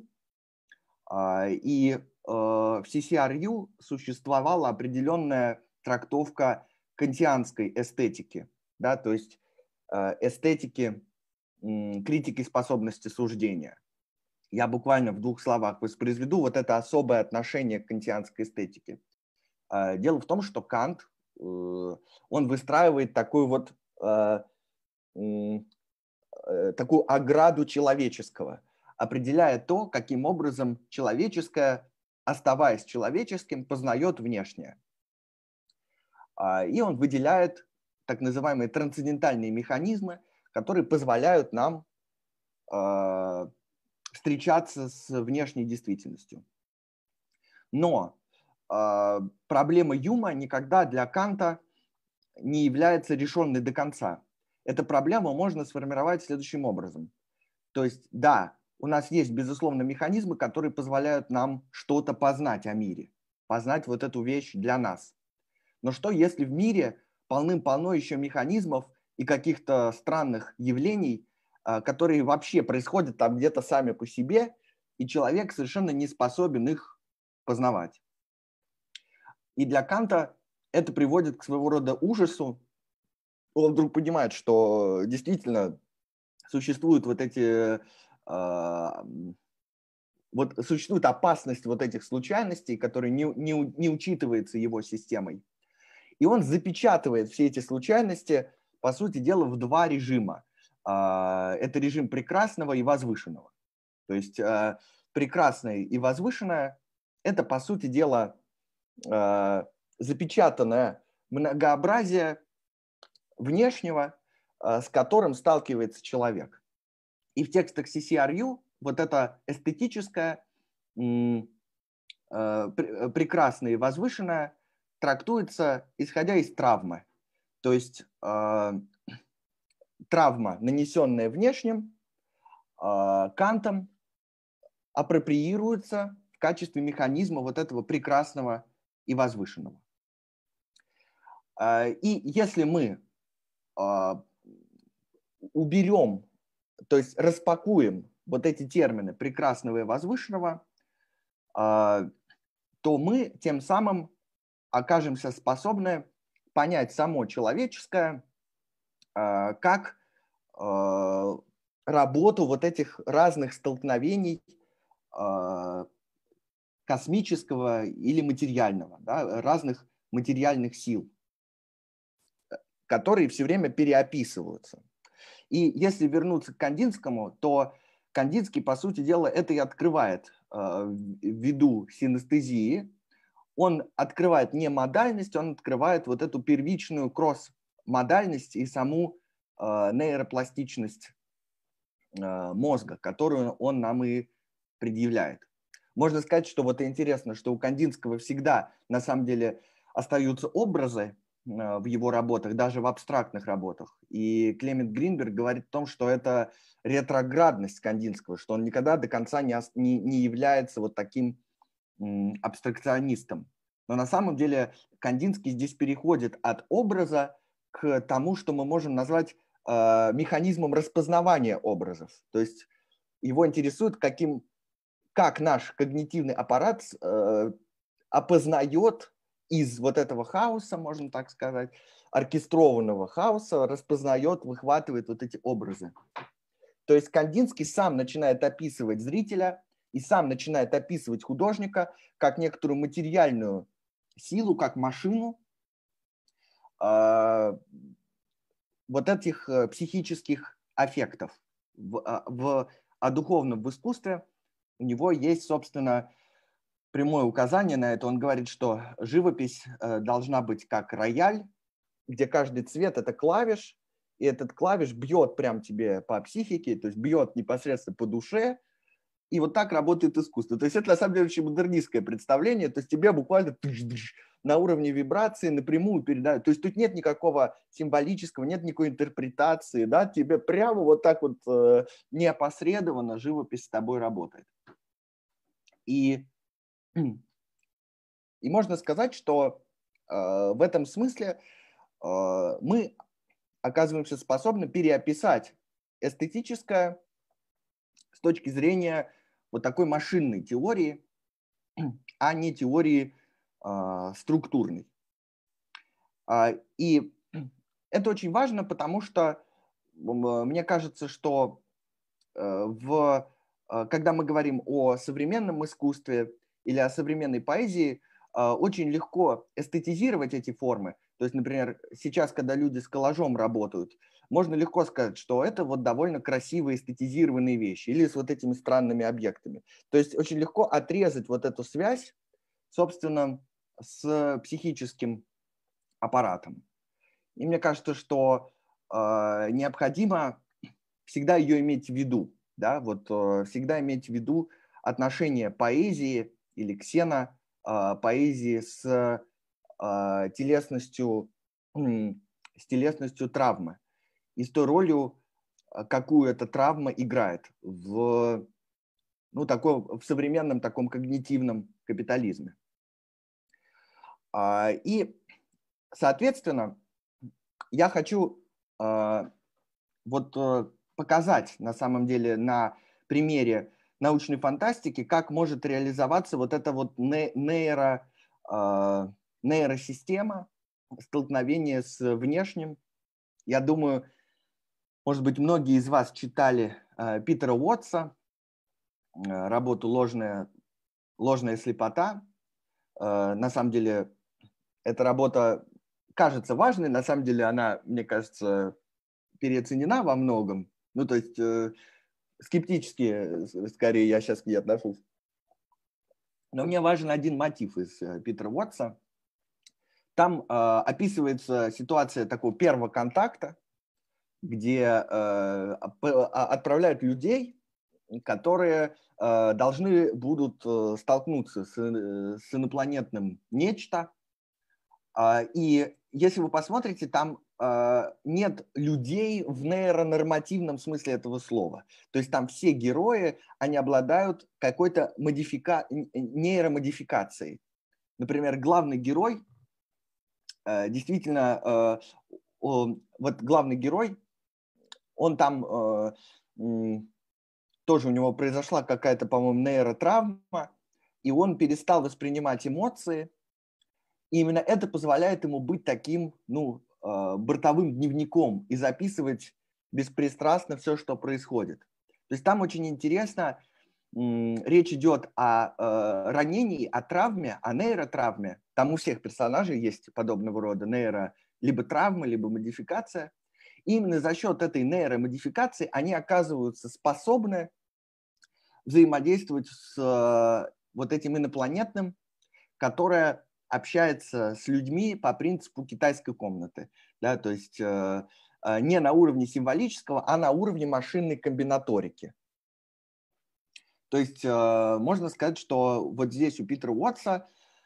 и в CCRU существовала определенная трактовка кантианской эстетики, да, то есть эстетики критики способности суждения. Я буквально в 2 словах воспроизведу вот это особое отношение к кантианской эстетике. Дело в том, что Кант, он выстраивает такую вот такую ограду человеческого, определяя то, каким образом человеческое, оставаясь человеческим, познает внешнее. И он выделяет так называемые трансцендентальные механизмы, которые позволяют нам встречаться с внешней действительностью. Но проблема Юма никогда для Канта не является решенной до конца. Эту проблему можно сформировать следующим образом. То есть, да, у нас есть, безусловно, механизмы, которые позволяют нам что-то познать о мире, познать вот эту вещь для нас. Но что, если в мире полным-полно еще механизмов и каких-то странных явлений, которые вообще происходят там где-то сами по себе, и человек совершенно не способен их познавать. И для Канта это приводит к своего рода ужасу. Он вдруг понимает, что действительно существуют существует опасность вот этих случайностей, которые не учитываются его системой. И он запечатывает все эти случайности, по сути дела, в 2 режима. Это режим прекрасного и возвышенного. То есть прекрасное и возвышенное – это, по сути дела, запечатанное многообразие внешнего, с которым сталкивается человек. И в текстах CCRU вот это эстетическое, прекрасное и возвышенное трактуется, исходя из травмы. То есть травма, нанесенная внешним, Кантом апроприируется в качестве механизма вот этого прекрасного и возвышенного. И если мы уберем, то есть распакуем вот эти термины прекрасного и возвышенного, то мы тем самым окажемся способны понять само человеческое как работу вот этих разных столкновений космического или материального, да, разных материальных сил, которые все время переописываются. И если вернуться к Кандинскому, то Кандинский, по сути дела, это и открывает ввиду синестезии. Он открывает не модальность, он открывает вот эту первичную кросс-модальность и саму нейропластичность мозга, которую он нам и предъявляет. Можно сказать, что вот интересно, что у Кандинского всегда на самом деле остаются образы в его работах, даже в абстрактных работах. И Клемент Гринберг говорит о том, что это ретроградность Кандинского, что он никогда до конца не является вот таким абстракционистом. Но на самом деле Кандинский здесь переходит от образа к тому, что мы можем назвать механизмом распознавания образов. То есть Его интересует, как наш когнитивный аппарат опознает из вот этого хаоса, можно так сказать, оркестрованного хаоса, распознает, выхватывает вот эти образы. То есть Кандинский сам начинает описывать зрителя и сам начинает описывать художника как некоторую материальную силу, как машину вот этих психических аффектов. А духовном в искусстве у него есть, собственно, прямое указание на это. Он говорит, что живопись должна быть как рояль, где каждый цвет – это клавиш, и этот клавиш бьет прям тебе по психике, то есть бьет непосредственно по душе, и вот так работает искусство. То есть это на самом деле очень модернистское представление, то есть тебе буквально на уровне вибрации напрямую передают. То есть тут нет никакого символического, нет никакой интерпретации, да, тебе прямо вот так вот неопосредованно живопись с тобой работает. И можно сказать, что в этом смысле мы оказываемся способны переописать эстетическое с точки зрения вот такой машинной теории, а не теории структурной. И это очень важно, потому что мне кажется, что когда мы говорим о современном искусстве или о современной поэзии, очень легко эстетизировать эти формы. То есть, например, сейчас, когда люди с коллажом работают, можно легко сказать, что это вот довольно красивые эстетизированные вещи или с вот этими странными объектами. То есть очень легко отрезать вот эту связь, собственно, с психическим аппаратом. И мне кажется, что необходимо всегда ее иметь в виду, да, вот всегда иметь в виду отношение поэзии или ксенопоэзии с телесностью травмы и с той ролью, какую эта травма играет в современном таком когнитивном капитализме. И, соответственно, я хочу показать на самом деле на примере научной фантастики, как может реализоваться вот эта вот нейросистема, столкновение с внешним. Я думаю, может быть, многие из вас читали Питера Уотса, работу «Ложная слепота». На самом деле, эта работа кажется важной, на самом деле она, мне кажется, переоценена во многом. Ну, то есть скептически, скорее, я сейчас к ней отношусь. Но мне важен один мотив из Питера Уотса. Там описывается ситуация такого первого контакта, где отправляют людей, которые должны будут столкнуться с инопланетным нечто. И если вы посмотрите, там нет людей в нейронормативном смысле этого слова. То есть там все герои, они обладают какой-то нейромодификацией. Например, главный герой, действительно, вот главный герой, он там тоже у него произошла какая-то, по-моему, нейротравма, и он перестал воспринимать эмоции. И именно это позволяет ему быть таким, бортовым дневником и записывать беспристрастно все, что происходит. То есть там очень интересно, речь идет о ранении, о травме, о нейротравме. Там у всех персонажей есть подобного рода либо травма, либо модификация. И именно за счет этой нейромодификации они оказываются способны взаимодействовать с вот этим инопланетным, которое общается с людьми по принципу китайской комнаты. Да, то есть не на уровне символического, а на уровне машинной комбинаторики. То есть можно сказать, что вот здесь у Питера Уотса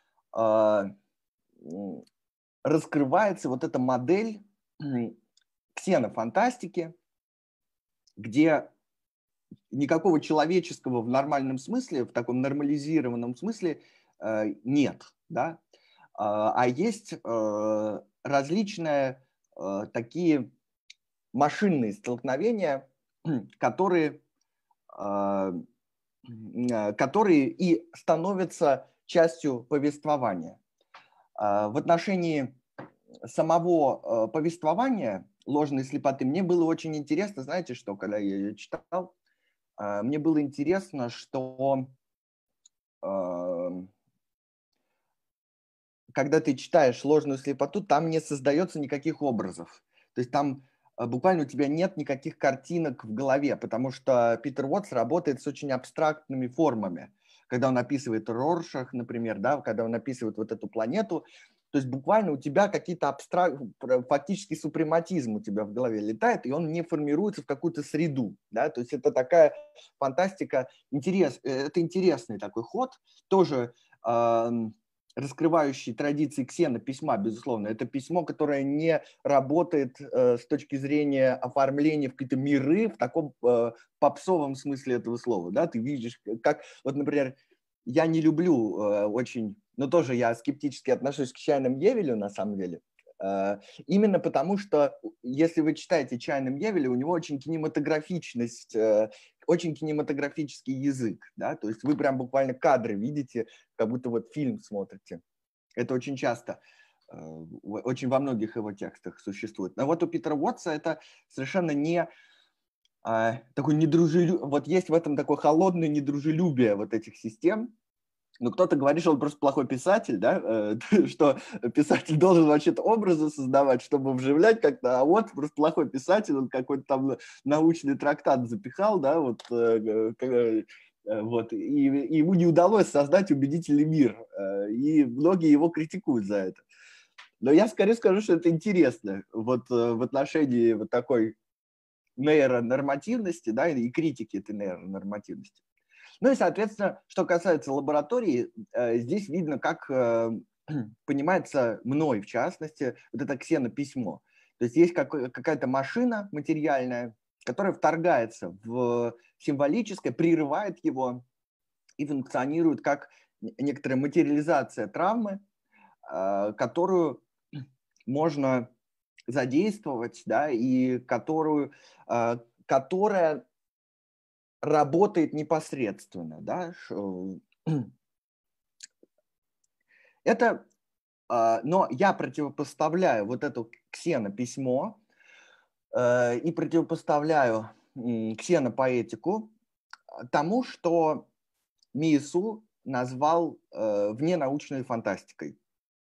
раскрывается вот эта модель ксенофантастики, где никакого человеческого в нормальном смысле, в таком нормализированном смысле нет, да? А есть различные такие машинные столкновения, которые которые и становятся частью повествования. В отношении самого повествования ложной слепоты мне было очень интересно, знаете что, когда я ее читал, мне было интересно, что когда ты читаешь ложную слепоту, там не создается никаких образов. То есть там буквально у тебя нет никаких картинок в голове, потому что Питер Уотс работает с очень абстрактными формами. Когда он описывает Роршах, например, да, когда он описывает вот эту планету, то есть буквально у тебя какие-то фактически супрематизм у тебя в голове летает, и он не формируется в какую-то среду. Да? То есть это такая фантастика, это интересный такой ход, тоже раскрывающий традиции ксенописьма, безусловно. Это письмо, которое не работает с точки зрения оформления в какие-то миры в таком попсовом смысле этого слова. Да? Ты видишь, как, вот, например, я не люблю очень, но тоже я скептически отношусь к Чайному Евелю, на самом деле. Именно потому, что если вы читаете Чайном Евеле, у него очень кинематографичность, очень кинематографический язык, да, то есть вы прям буквально кадры видите, как будто вот фильм смотрите. Это очень часто, очень во многих его текстах существует. Но вот у Питера Уотса это совершенно не такой недружелюбие, вот есть в этом такое холодное недружелюбие вот этих систем. Ну, кто-то говорит, что он просто плохой писатель, да, что писатель должен вообще-то образы создавать, чтобы вживлять как-то, а вот просто плохой писатель, он какой-то там научный трактат запихал, да, вот, вот, и ему не удалось создать убедительный мир, и многие его критикуют за это. Но я скорее скажу, что это интересно, вот в отношении вот такой нейронормативности, да, и критики этой нейронормативности. Ну и, соответственно, что касается лаборатории, здесь видно, как понимается мной, в частности, вот это ксенописьмо. То есть есть какая-то машина материальная, которая вторгается в символическое, прерывает его и функционирует как некоторая материализация травмы, которую можно задействовать, да, и которая работает непосредственно, да, это, но я противопоставляю вот это ксенописьмо и противопоставляю ксенопоэтику тому, что Миесу назвал вненаучной фантастикой.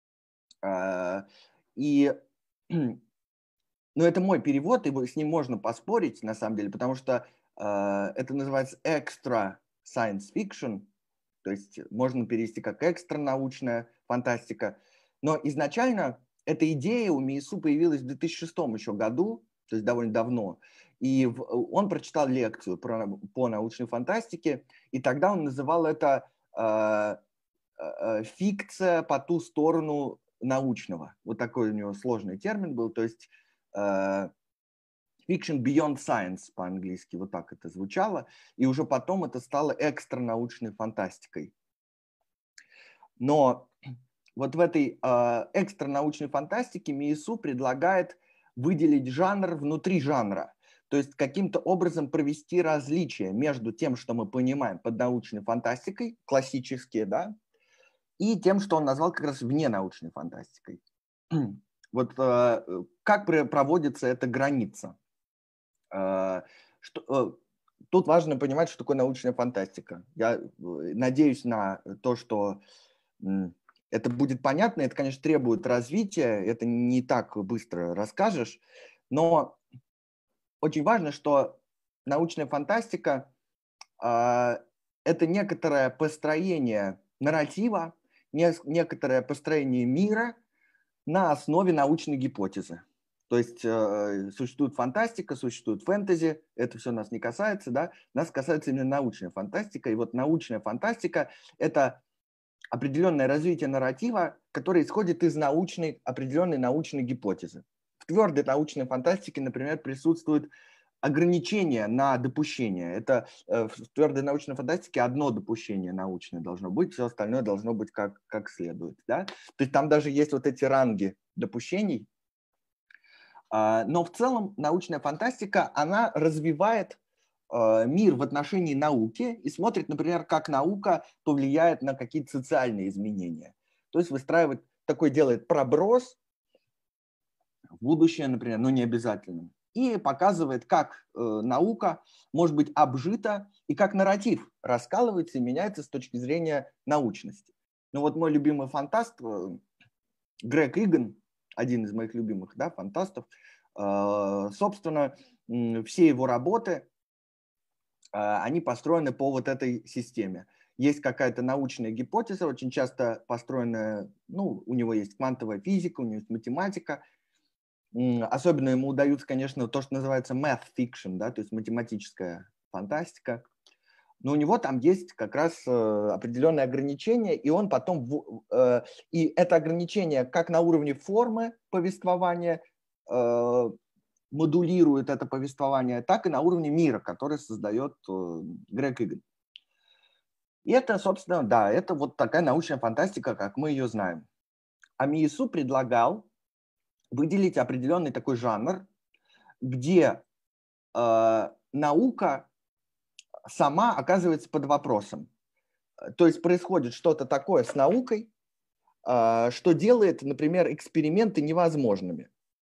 И, ну, это мой перевод, и с ним можно поспорить, на самом деле, потому что это называется extra science fiction, то есть можно перевести как экстранаучная фантастика. Но изначально эта идея у Миесу появилась в 2006 еще году, то есть довольно давно. И он прочитал лекцию по научной фантастике, и тогда он называл это фикция по ту сторону научного. Вот такой у него сложный термин был, то есть fiction beyond science по-английски, вот так это звучало, и уже потом это стало экстранаучной фантастикой. Но вот в этой экстранаучной фантастике Миесу предлагает выделить жанр внутри жанра, то есть каким-то образом провести различие между тем, что мы понимаем под научной фантастикой, классические, да, и тем, что он назвал как раз вненаучной фантастикой. Вот как проводится эта граница? Тут важно понимать, что такое научная фантастика. Я надеюсь на то, что это будет понятно. Это, конечно, требует развития. Это не так быстро расскажешь. Но очень важно, что научная фантастика это некоторое построение нарратива, некоторое построение мира на основе научной гипотезы. То есть существует фантастика, существует фэнтези, это все нас не касается, да, нас касается именно научная фантастика. И вот научная фантастика – это определенное развитие нарратива, которое исходит из определенной научной гипотезы. В твердой научной фантастике, например, присутствует ограничение на допущение. Это в твердой научной фантастике одно допущение научное должно быть, все остальное должно быть как следует. Да? То есть там даже есть вот эти ранги допущений. Но в целом научная фантастика, она развивает мир в отношении науки и смотрит, например, как наука повлияет на какие-то социальные изменения. То есть выстраивает, такой делает проброс в будущее, например, но не обязательно. И показывает, как наука может быть обжита и как нарратив раскалывается и меняется с точки зрения научности. Ну вот мой любимый фантаст Грег Иган, один из моих любимых, да, фантастов, собственно, все его работы, они построены по вот этой системе. Есть какая-то научная гипотеза, очень часто построенная, ну, у него есть квантовая физика, у него есть математика. Особенно ему удается, конечно, то, что называется math fiction, да, то есть математическая фантастика. Но у него там есть как раз определенные ограничения, и он потом, и это ограничение как на уровне формы повествования, модулирует это повествование, так и на уровне мира, который создает Грег Иган. И это, собственно, да, это вот такая научная фантастика, как мы ее знаем. А Миесу предлагал выделить определенный такой жанр, где наука сама оказывается под вопросом. То есть происходит что-то такое с наукой, что делает, например, эксперименты невозможными.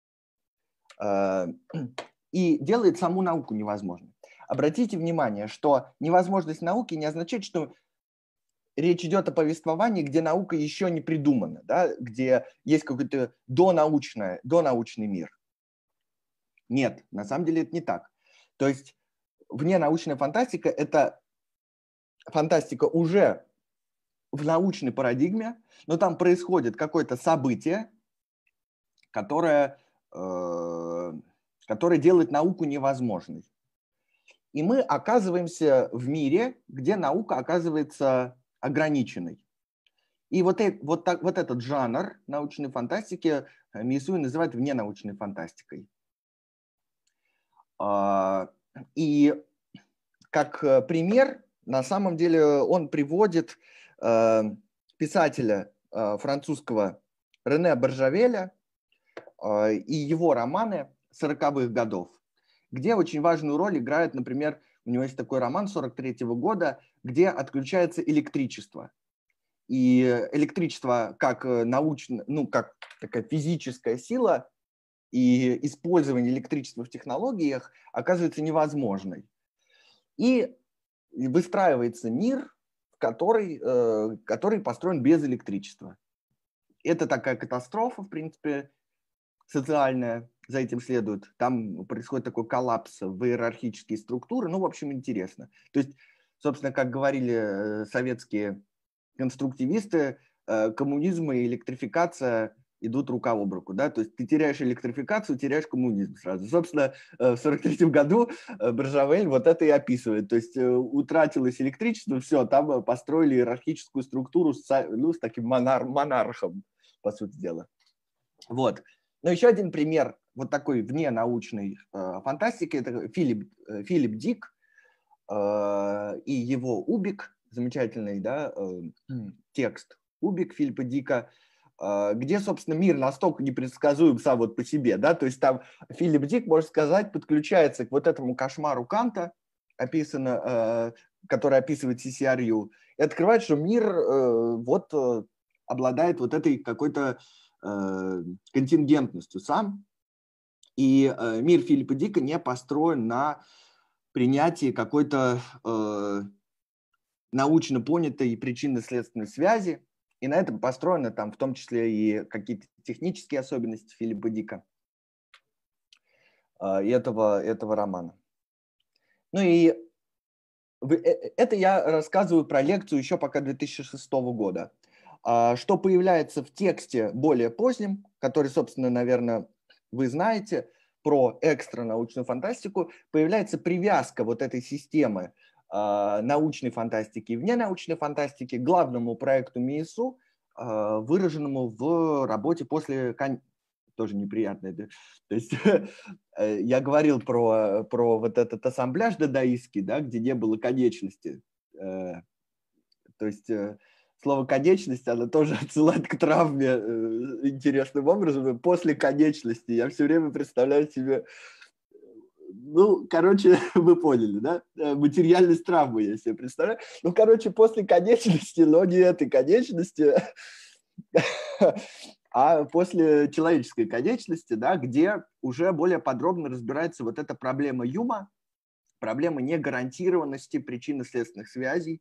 И делает саму науку невозможной. Обратите внимание, что невозможность науки не означает, что речь идет о повествовании, где наука еще не придумана, да, где есть какой-то донаучный мир. Нет, на самом деле это не так. То есть вненаучная фантастика – это фантастика уже в научной парадигме, но там происходит какое-то событие, которое делает науку невозможной. И мы оказываемся в мире, где наука оказывается ограниченной. И вот этот жанр научной фантастики Миесу называет вненаучной фантастикой. И как пример, на самом деле, он приводит писателя французского Рене Баржавеля и его романы 40-х годов, где очень важную роль играет, например, у него есть такой роман 43-го года, где отключается электричество. И электричество как как такая физическая сила и использование электричества в технологиях оказывается невозможной. И выстраивается мир, который построен без электричества. Это такая катастрофа, в принципе, социальная, за этим следует. Там происходит такой коллапс в иерархические структуры. Ну, в общем, интересно. То есть, собственно, как говорили советские конструктивисты, коммунизм и электрификация идут рука об руку, да, то есть ты теряешь электрификацию, теряешь коммунизм сразу. Собственно, в 43-м году Баржавель вот это и описывает, то есть утратилось электричество, все, там построили иерархическую структуру с таким монархом, по сути дела. Вот. Но еще один пример вот такой вненаучной фантастики, это Филипп Дик и его «Убик», замечательный, да, текст «Убик» Филиппа Дика, где, собственно, мир настолько непредсказуем сам вот по себе, да, то есть там Филипп Дик, можно сказать, подключается к вот этому кошмару Канта, который описывает CCRU, и открывает, что мир обладает вот этой какой-то контингентностью сам, и мир Филиппа Дика не построен на принятии какой-то научно понятой причинно-следственной связи, и на этом построены там в том числе и какие-то технические особенности Филиппа Дика и этого романа. Ну и это я рассказываю про лекцию еще пока 2006 года. Что появляется в тексте более позднем, который, собственно, наверное, вы знаете, про экстранаучную фантастику, появляется привязка вот этой системы научной фантастики и вненаучной фантастики к главному проекту Миесу, выраженному в работе после... Тоже неприятно. Да? То есть я говорил про вот этот ассамбляж дадаистский, да, где не было конечности. То есть слово «конечность», оно тоже отсылает к травме интересным образом. После конечности я все время представляю себе Ну, короче, вы поняли, да? Материальность травмы, я себе представляю. Ну, короче, после конечности, но не этой конечности, а после человеческой конечности, да, где уже более подробно разбирается вот эта проблема Юма, проблема негарантированности причинно-следственных связей,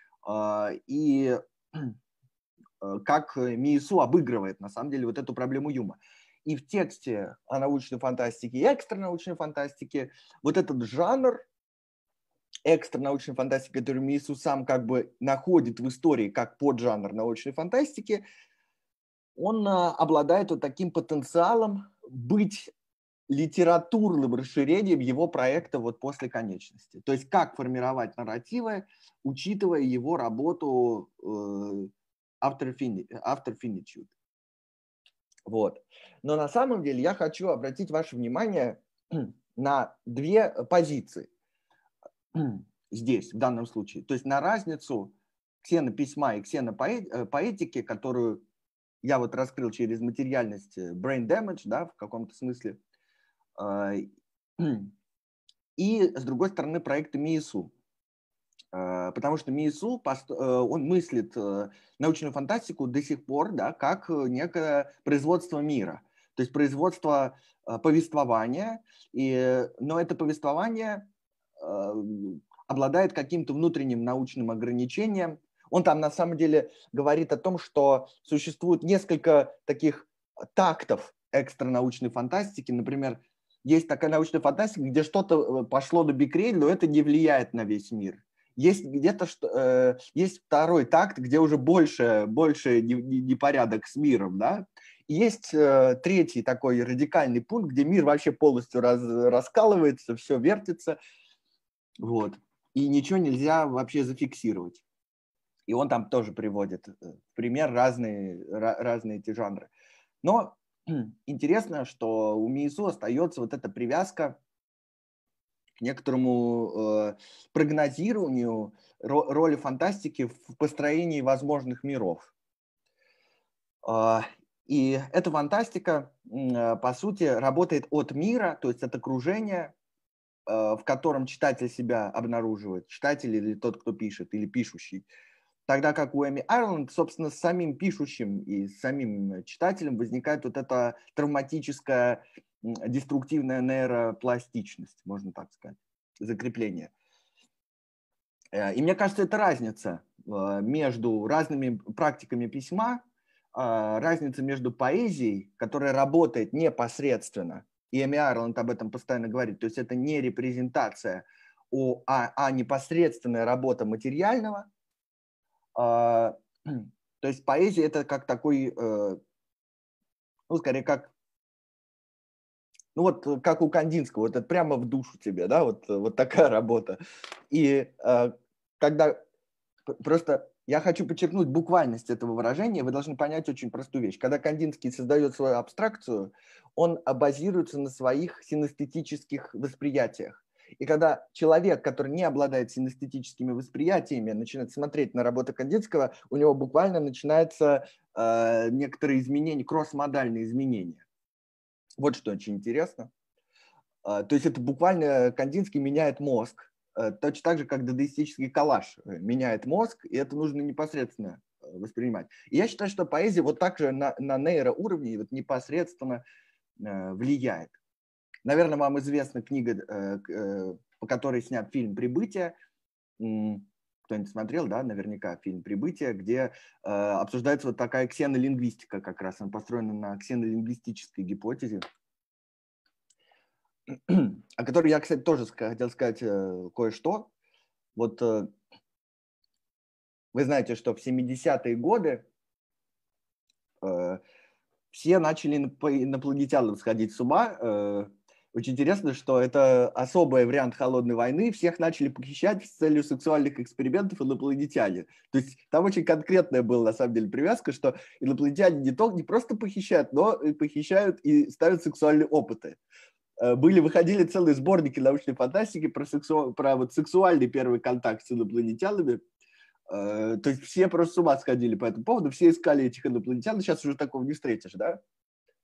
и как Миесу обыгрывает, на самом деле, вот эту проблему Юма. И в тексте о научной фантастике и экстранаучной фантастике вот этот жанр экстранаучной фантастики, который Миесу сам как бы находит в истории как поджанр научной фантастики, он обладает вот таким потенциалом быть литературным расширением его проекта вот после конечности. То есть как формировать нарративы, учитывая его работу after finitude. Вот. Но на самом деле я хочу обратить ваше внимание на две позиции здесь, в данном случае. То есть на разницу ксенописьма и ксенопоэтики, которую я вот раскрыл через материальность brain damage, да, в каком-то смысле, и, с другой стороны, проекта Миесу. Потому что Миесу, он мыслит научную фантастику до сих пор, да, как некое производство мира. То есть производство повествования, но это повествование обладает каким-то внутренним научным ограничением. Он там на самом деле говорит о том, что существует несколько таких тактов экстранаучной фантастики. Например, есть такая научная фантастика, где что-то пошло на бикрень, но это не влияет на весь мир. Есть где-то есть второй такт, где уже больше непорядок с миром, да? И есть третий такой радикальный пункт, где мир вообще полностью раскалывается, все вертится, вот, и ничего нельзя вообще зафиксировать. И он там тоже приводит в пример разные эти жанры. Но интересно, что у Миесу остается вот эта привязка к некоторому прогнозированию роли фантастики в построении возможных миров. И эта фантастика, по сути, работает от мира, то есть от окружения, в котором читатель себя обнаруживает, читатель или тот, кто пишет, или пишущий. Тогда как у Эми Айрланд, собственно, с самим пишущим и с самим читателем возникает вот эта травматическая, деструктивная нейропластичность, можно так сказать, закрепление. И мне кажется, это разница между разными практиками письма, разница между поэзией, которая работает непосредственно, и Эми Айрланд об этом постоянно говорит, то есть это не репрезентация, а непосредственная работа материального. То есть поэзия это как такой, ну, скорее как, ну вот как у Кандинского, вот это прямо в душу тебе, да, вот такая работа. И когда просто я хочу подчеркнуть буквальность этого выражения, вы должны понять очень простую вещь. Когда Кандинский создает свою абстракцию, он базируется на своих синестетических восприятиях. И когда человек, который не обладает синестетическими восприятиями, начинает смотреть на работу Кандинского, у него буквально начинаются некоторые изменения, кросс-модальные изменения. Вот что очень интересно. То есть это буквально Кандинский меняет мозг, точно так же, как дадаистический коллаж меняет мозг, и это нужно непосредственно воспринимать. И я считаю, что поэзия вот так же на нейроуровне вот непосредственно влияет. Наверное, вам известна книга, по которой снят фильм «Прибытие». Кто-нибудь смотрел, да, наверняка фильм «Прибытие», где обсуждается вот такая ксенолингвистика как раз. Она построена на ксенолингвистической гипотезе, о которой я, кстати, тоже хотел сказать кое-что. Вот вы знаете, что в 70-е годы все начали по инопланетянам сходить с ума. Очень интересно, что это особый вариант холодной войны. Всех начали похищать с целью сексуальных экспериментов инопланетяне. То есть там очень конкретная была, на самом деле, привязка, что инопланетяне не просто похищают, но и похищают и ставят сексуальные опыты. Выходили целые сборники научной фантастики про вот сексуальный первый контакт с инопланетянами. То есть все просто с ума сходили по этому поводу, все искали этих инопланетян, сейчас уже такого не встретишь, да?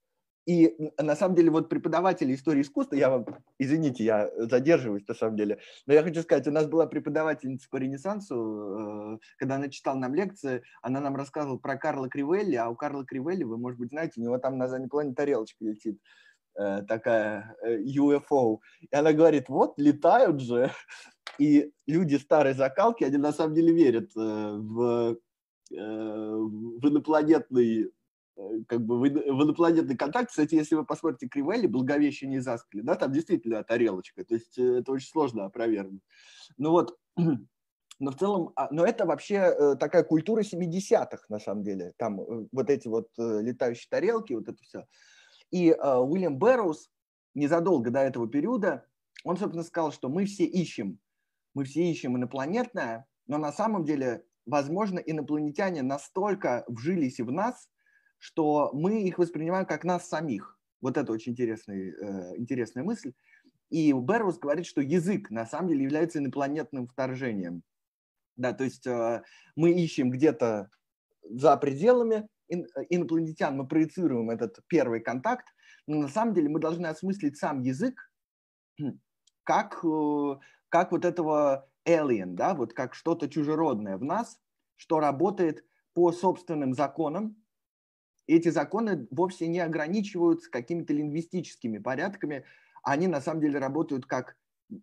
И на самом деле вот преподаватели истории искусства, я вам, извините, я задерживаюсь на самом деле, но я хочу сказать, у нас была преподавательница по Ренессансу, когда она читала нам лекции, она нам рассказывала про Карла Кривелли, а у Карла Кривелли, вы, может быть, знаете, у него там на заднем плане тарелочка летит, такая UFO. И она говорит, вот, летают же. И люди старой закалки, они на самом деле верят в инопланетный как бы в инопланетный контакт. Кстати, если вы посмотрите Кривелли, Благовещение из Аскали, да, там действительно тарелочка, то есть это очень сложно опровергнуть. Ну вот, но в целом, но это вообще такая культура 70-х, на самом деле, там вот эти вот летающие тарелки, вот это все. И Уильям Бэрроуз незадолго до этого периода, он, собственно, сказал, что мы все ищем инопланетное, но на самом деле, возможно, инопланетяне настолько вжились в нас, что мы их воспринимаем как нас самих. Вот это очень интересная мысль. И Бэрроуз говорит, что язык на самом деле является инопланетным вторжением. Да, то есть мы ищем где-то за пределами инопланетян, мы проецируем этот первый контакт, но на самом деле мы должны осмыслить сам язык как вот этого alien, да, вот как что-то чужеродное в нас, что работает по собственным законам. Эти законы вовсе не ограничиваются какими-то лингвистическими порядками, они на самом деле работают как,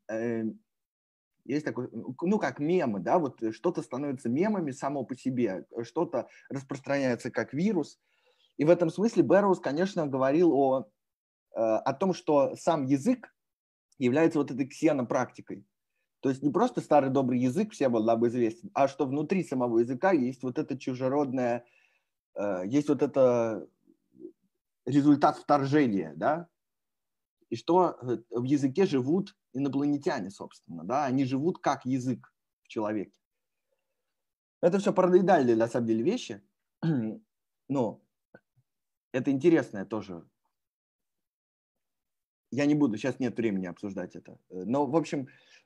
есть такой, ну как мемы, да, вот что-то становится мемами само по себе, что-то распространяется как вирус. И в этом смысле Бэрроуз, конечно, говорил о том, что сам язык является вот этой ксенопрактикой. То есть не просто старый добрый язык всем был известен, а что внутри самого языка есть вот это чужеродное, есть вот это результат вторжения, да, и что в языке живут инопланетяне, собственно, да, они живут как язык в человеке. Это все параноидальные, на самом деле, вещи, но это интересное тоже. Я не буду, сейчас нет времени обсуждать это. Но, в общем,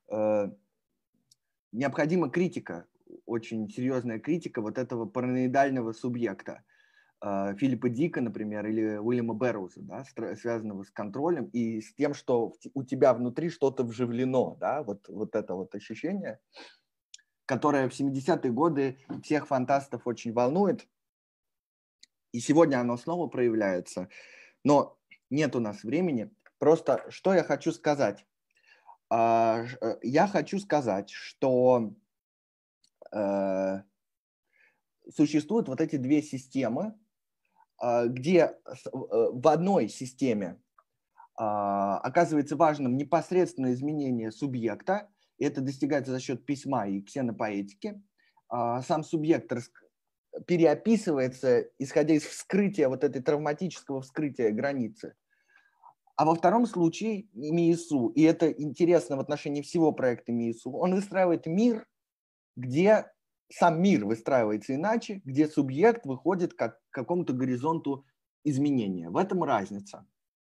необходима критика, очень серьезная критика вот этого параноидального субъекта. Филиппа Дика, например, или Уильяма Бэрроуза, да, связанного с контролем и с тем, что у тебя внутри что-то вживлено, да, вот это вот ощущение, которое в 70-е годы всех фантастов очень волнует, и сегодня оно снова проявляется, но нет у нас времени. Просто что я хочу сказать? Я хочу сказать, что существуют вот эти две системы, где в одной системе оказывается важным непосредственное изменение субъекта, и это достигается за счет письма и ксенопоэтики. Сам субъект переописывается, исходя из вскрытия, вот этой травматического вскрытия границы. А во втором случае Миису, и это интересно в отношении всего проекта Миису, он выстраивает мир, где сам мир выстраивается иначе, где субъект выходит к какому-то горизонту изменения. В этом разница.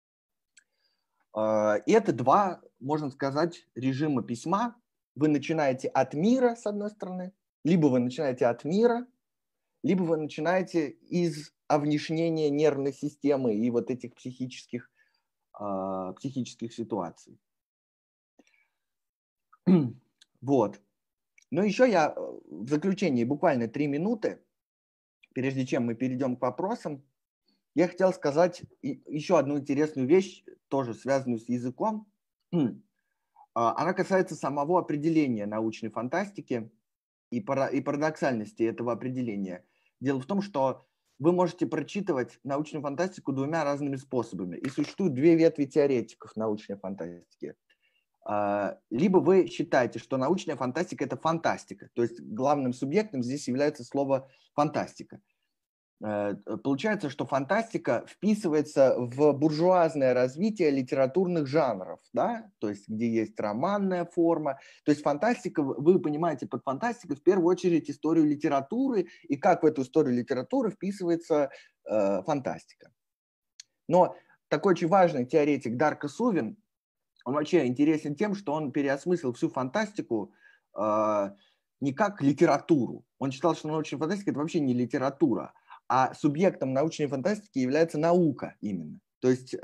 И это два, можно сказать, режима письма. Вы начинаете от мира, с одной стороны, либо вы начинаете от мира, либо вы начинаете из овнешнения нервной системы и вот этих психических ситуаций. Вот. Но еще я в заключении буквально 3 минуты, прежде чем мы перейдем к вопросам, я хотел сказать еще одну интересную вещь, тоже связанную с языком. Она касается самого определения научной фантастики и парадоксальности этого определения. Дело в том, что вы можете прочитывать научную фантастику двумя разными способами. И существует две ветви теоретиков научной фантастики. Либо вы считаете, что научная фантастика – это фантастика, то есть главным субъектом здесь является слово «фантастика». Получается, что фантастика вписывается в буржуазное развитие литературных жанров, да? То есть где есть романная форма. То есть фантастика, вы понимаете под фантастикой в первую очередь историю литературы и как в эту историю литературы вписывается фантастика. Но такой очень важный теоретик Дарко Сувин, он вообще интересен тем, что он переосмыслил всю фантастику не как литературу. Он считал, что научная фантастика – это вообще не литература, а субъектом научной фантастики является наука именно. То есть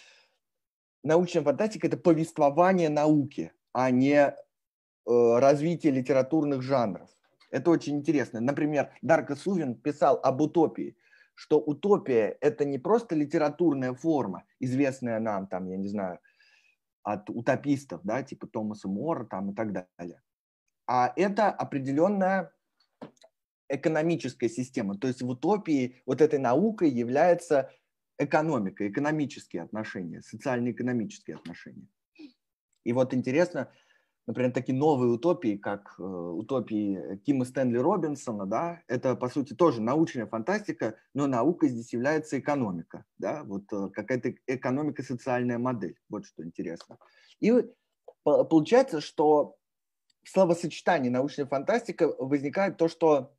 научная фантастика – это повествование науки, а не развитие литературных жанров. Это очень интересно. Например, Дарко Сувин писал об утопии, что утопия – это не просто литературная форма, известная нам, там, я не знаю, от утопистов, да, типа Томаса Мора там, и так далее, а это определенная экономическая система. То есть в утопии вот этой наукой является экономика, экономические отношения, социально-экономические отношения. И вот интересно, например, такие новые утопии, как утопии Кима Стэнли Робинсона, да, это, по сути, тоже научная фантастика, но наукой здесь является экономика, да, вот какая-то экономико-социальная модель, вот что интересно. И получается, что в словосочетании научная фантастика возникает то, что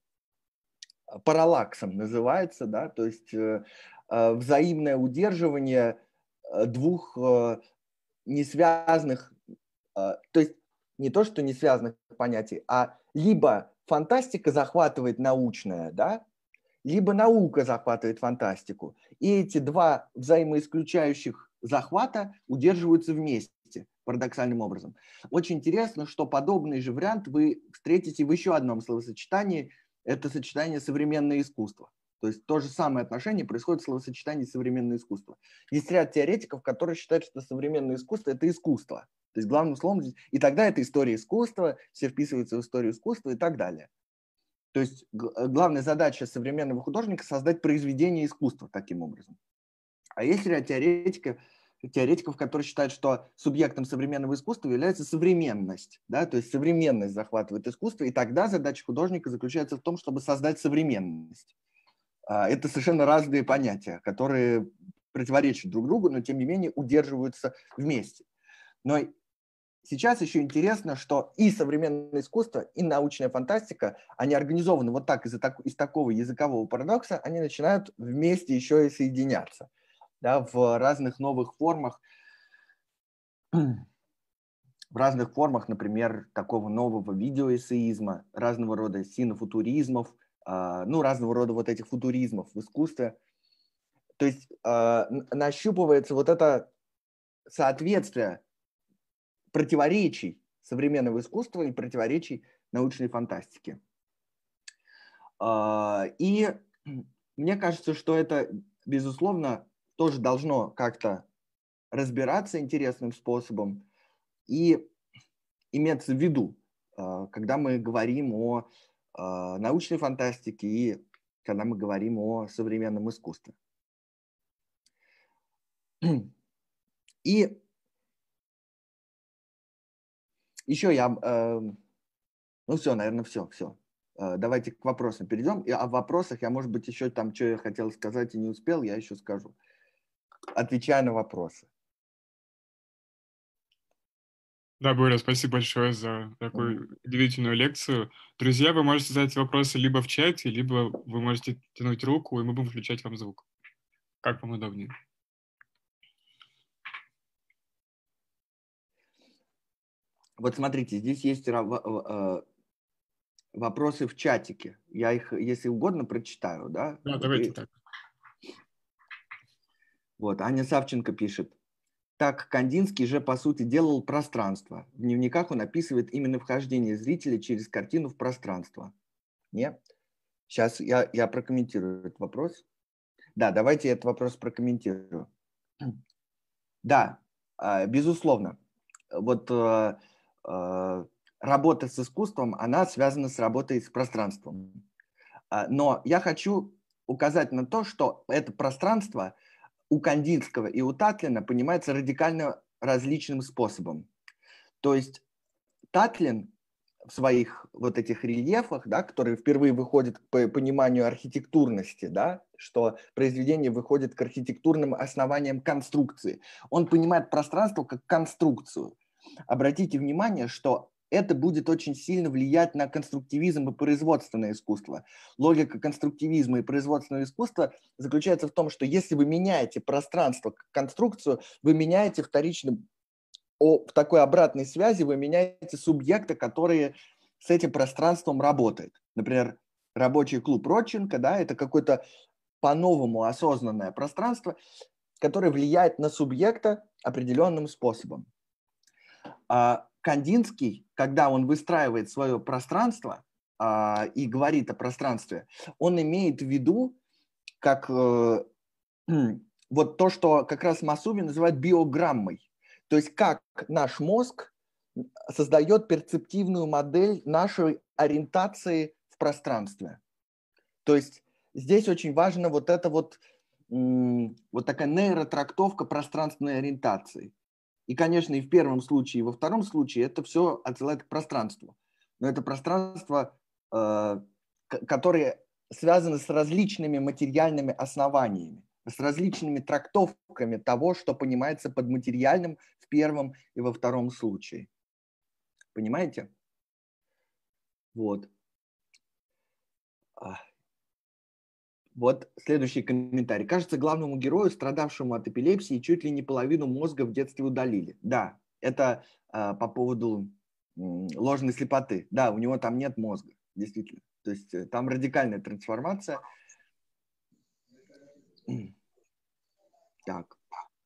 параллаксом называется, да, то есть взаимное удерживание двух несвязанных, то есть не то, что несвязанных понятий, а либо фантастика захватывает научное, да, либо наука захватывает фантастику. И эти два взаимоисключающих захвата удерживаются вместе парадоксальным образом. Очень интересно, что подобный же вариант вы встретите в еще одном словосочетании. Это сочетание современное искусство. То есть то же самое отношение происходит в словосочетании современное искусство. Есть ряд теоретиков, которые считают, что современное искусство – это искусство. То есть главным словом здесь, и тогда это история искусства, все вписываются в историю искусства и так далее. То есть главная задача современного художника – создать произведение искусства таким образом. А есть ряд теоретиков, которые считают, что субъектом современного искусства является современность. Да? То есть современность захватывает искусство, и тогда задача художника заключается в том, чтобы создать современность. Это совершенно разные понятия, которые противоречат друг другу, но тем не менее удерживаются вместе. Но сейчас еще интересно, что и современное искусство, и научная фантастика, они организованы вот так, из такого языкового парадокса, они начинают вместе еще и соединяться, да, в разных новых формах, например, такого нового видеоэссеизма, разного рода синофутуризмов, ну, разного рода вот этих футуризмов в искусстве. То есть нащупывается вот это соответствие противоречий современного искусства и противоречий научной фантастики. И мне кажется, что это, безусловно, тоже должно как-то разбираться интересным способом и иметься в виду, когда мы говорим о научной фантастике и когда мы говорим о современном искусстве. И еще ну все, наверное, все. Давайте к вопросам перейдем. И о вопросах я, может быть, еще там, что я хотел сказать и не успел, я еще скажу. Отвечая на вопросы. Да, Боря, спасибо большое за такую удивительную лекцию. Друзья, вы можете задать вопросы либо в чате, либо вы можете тянуть руку, и мы будем включать вам звук. Как вам удобнее. Вот смотрите, здесь есть вопросы в чатике. Я их, если угодно, прочитаю. Да, да, давайте так. Вот, Аня Савченко пишет. Так, Кандинский же, по сути, делал пространство. В дневниках он описывает именно вхождение зрителя через картину в пространство. Нет? Сейчас я прокомментирую этот вопрос. Да, давайте этот вопрос прокомментирую. Да, безусловно. Вот работа с искусством, она связана с работой с пространством. Но я хочу указать на то, что это пространство у Кандинского и у Татлина понимается радикально различным способом. То есть Татлин в своих вот этих рельефах, да, которые впервые выходят по пониманию архитектурности, да, что произведение выходит к архитектурным основаниям конструкции. Он понимает пространство как конструкцию. Обратите внимание, что это будет очень сильно влиять на конструктивизм и производственное искусство. Логика конструктивизма и производственного искусства заключается в том, что если вы меняете пространство как конструкцию, вы меняете вторично в такой обратной связи, вы меняете субъекта, который с этим пространством работает. Например, рабочий клуб Родченко, да, это какое-то по-новому осознанное пространство. который влияет на субъекта определенным способом. Кандинский, когда он выстраивает свое пространство и говорит о пространстве, он имеет в виду как вот то, что как раз Масуми называет биограммой. То есть как наш мозг создает перцептивную модель нашей ориентации в пространстве. То есть здесь очень важна вот эта вот такая нейротрактовка пространственной ориентации. И, конечно, и в первом случае, и во втором случае это все отсылает к пространству. Но это пространство, которое связано с различными материальными основаниями, с различными трактовками того, что понимается под материальным в первом и во втором случае. Понимаете? Вот. Вот следующий комментарий. Кажется, главному герою, страдавшему от эпилепсии, чуть ли не половину мозга в детстве удалили. Да, это по поводу ложной слепоты. Да, у него там нет мозга, действительно. То есть там радикальная трансформация. Так.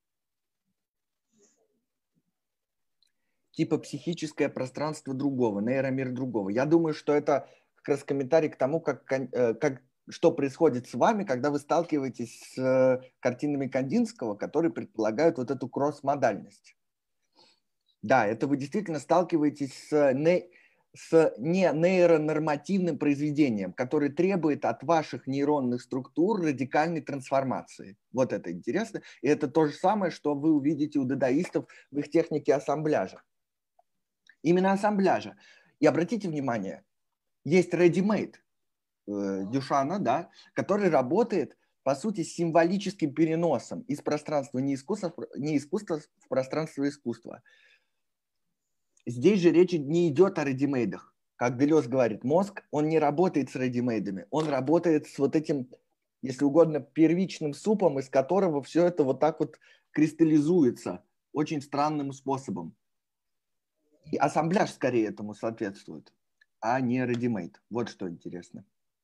Типа психическое пространство другого, нейромир другого. Я думаю, что это как раз комментарий к тому, что происходит с вами, когда вы сталкиваетесь с картинами Кандинского, которые предполагают вот эту кросс-модальность. Да, это вы действительно сталкиваетесь с не нейронормативным произведением, которое требует от ваших нейронных структур радикальной трансформации. Вот это интересно. И это то же самое, что вы увидите у дадаистов в их технике ассамбляжа. Именно ассамбляжа. И обратите внимание, есть ready-made Дюшана, да, который работает, по сути, с символическим переносом из пространства не искусства в пространство искусства. Здесь же речь не идет о редимейдах. Как Делез говорит, мозг, он не работает с редимейдами, он работает с вот этим, если угодно, первичным супом, из которого все это вот так вот кристаллизуется очень странным способом. И ассамбляж скорее этому соответствует, а не редимейд. Вот что интересно.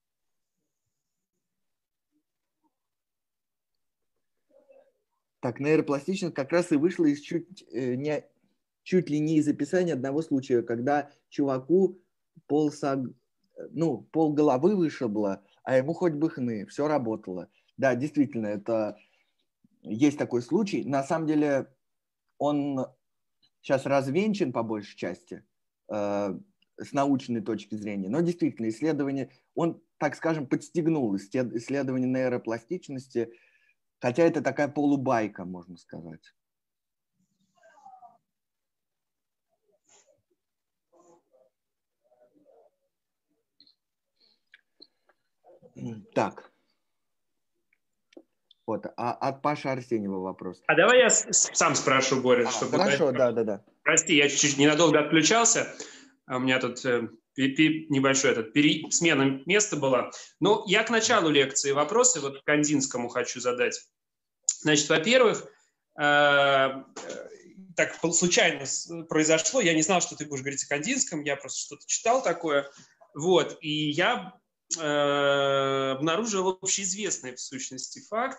Так, нейропластичность как раз и вышла из чуть ли не из описания одного случая, когда чуваку пол головы вышибло, а ему хоть бы хны, все работало. Да, действительно, это есть такой случай. На самом деле он сейчас развенчан по большей части с научной точки зрения, но действительно исследование, он, так скажем, подстегнул исследование нейропластичности, хотя это такая полубайка, можно сказать. Так. Вот, от Паши Арсеньева вопрос. А давай я сам спрошу, Боря. Хорошо, да. Прости, я чуть-чуть ненадолго отключался. У меня тут небольшой смена места была. Но я к началу лекции вопросы вот Кандинскому хочу задать. Значит, во-первых, так случайно произошло. Я не знал, что ты будешь говорить о Кандинском. Я просто что-то читал такое. Вот. И я обнаружил общеизвестный, в сущности, факт,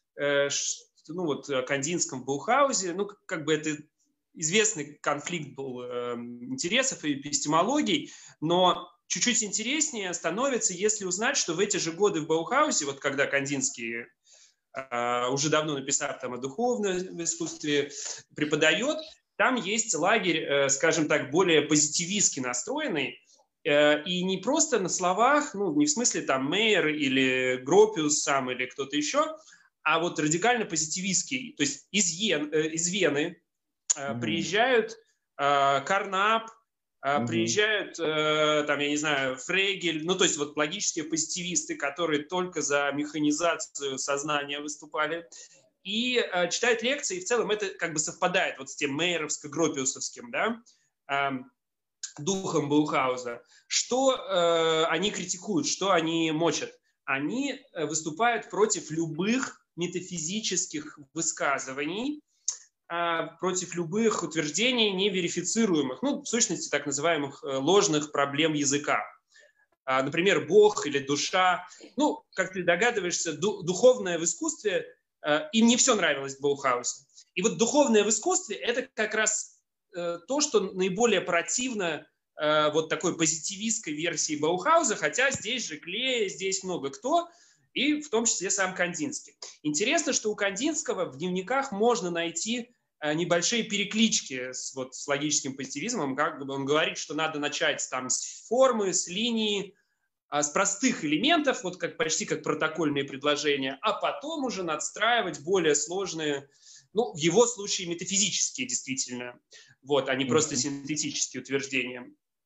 о Кандинском в Баухаузе. Как бы это известный конфликт был интересов и эпистемологий, но чуть-чуть интереснее становится, если узнать, что в эти же годы в Баухаузе, вот когда Кандинский, уже давно написав там о духовном искусстве, преподает, там есть лагерь, скажем так, более позитивистски настроенный, и не просто на словах, не в смысле там Мейер или Гропиус сам или кто-то еще, а вот радикально позитивистский. То есть из Вены приезжают Карнап, приезжают, там, я не знаю, Фрейгель, то есть вот логические позитивисты, которые только за механизацию сознания выступали, и читают лекции, и в целом это как бы совпадает вот с тем мейеровско-гропиусовским, да, духом Баухауза. Что они критикуют, что они мочат? Они выступают против любых метафизических высказываний, против любых утверждений неверифицируемых, в сущности, так называемых ложных проблем языка. Например, Бог или душа. Как ты догадываешься, духовное в искусстве им не все нравилось в Баухаусе. И вот духовное в искусстве – это как раз то, что наиболее противно вот такой позитивистской версии Баухауза, хотя здесь же Клея, здесь много кто, и в том числе сам Кандинский. Интересно, что у Кандинского в дневниках можно найти небольшие переклички с логическим позитивизмом. Как бы он говорит, что надо начать там с формы, с линии, с простых элементов, вот почти как протокольные предложения, а потом уже надстраивать более сложные, в его случае метафизические действительно, а не просто синтетические утверждения.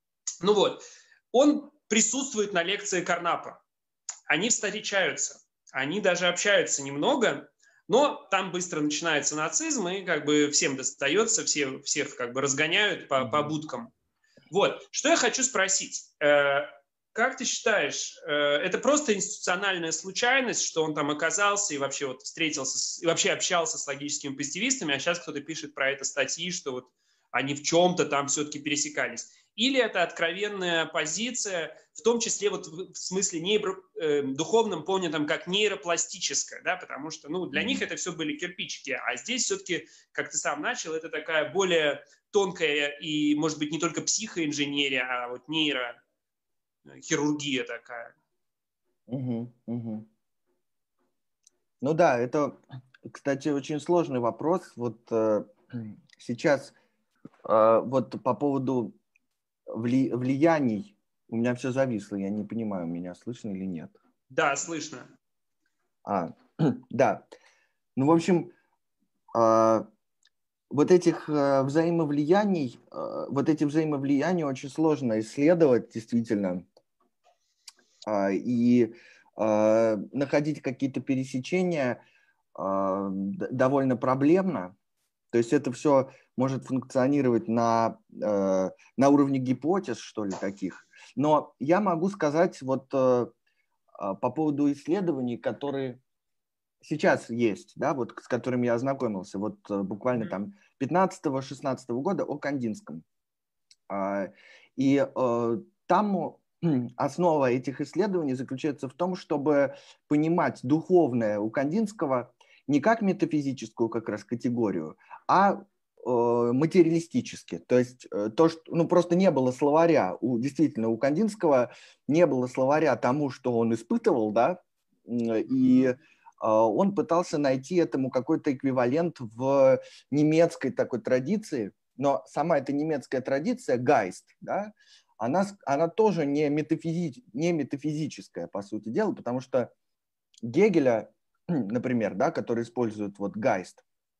Он присутствует на лекции Карнапа. Они встречаются, они даже общаются немного, но там быстро начинается нацизм, и как бы всем достается, всех как бы разгоняют по будкам. Что я хочу спросить. Как ты считаешь, это просто институциональная случайность, что он там оказался и вообще встретился, и вообще общался с логическими позитивистами, а сейчас кто-то пишет про это статьи, что они в чем-то там все-таки пересекались? Или это откровенная позиция, в том числе в смысле духовном понятом как нейропластическая, да, потому что для них это все были кирпичики, а здесь все-таки, как ты сам начал, это такая более тонкая и, может быть, не только психоинженерия, а нейрохирургия такая. Это, кстати, очень сложный вопрос. Сейчас по поводу влияний у меня все зависло, я не понимаю, меня слышно или нет. Да, слышно. Да. В общем, этих взаимовлияний, эти взаимовлияния очень сложно исследовать, действительно, и находить какие-то пересечения довольно проблемно. То есть это все может функционировать на уровне гипотез, что ли, таких. Но я могу сказать по поводу исследований, которые сейчас есть, да, с которыми я ознакомился, буквально там 15-16 года о Кандинском. И там основа этих исследований заключается в том, чтобы понимать духовное у Кандинского не как метафизическую как раз категорию, а материалистически. То есть то, что просто не было словаря. Действительно, у Кандинского не было словаря тому, что он испытывал, да, и он пытался найти этому какой-то эквивалент в немецкой такой традиции, но сама эта немецкая традиция, Гайст, да, она тоже не метафизическая, по сути дела, потому что Гегеля, например, да, который использует Гайст,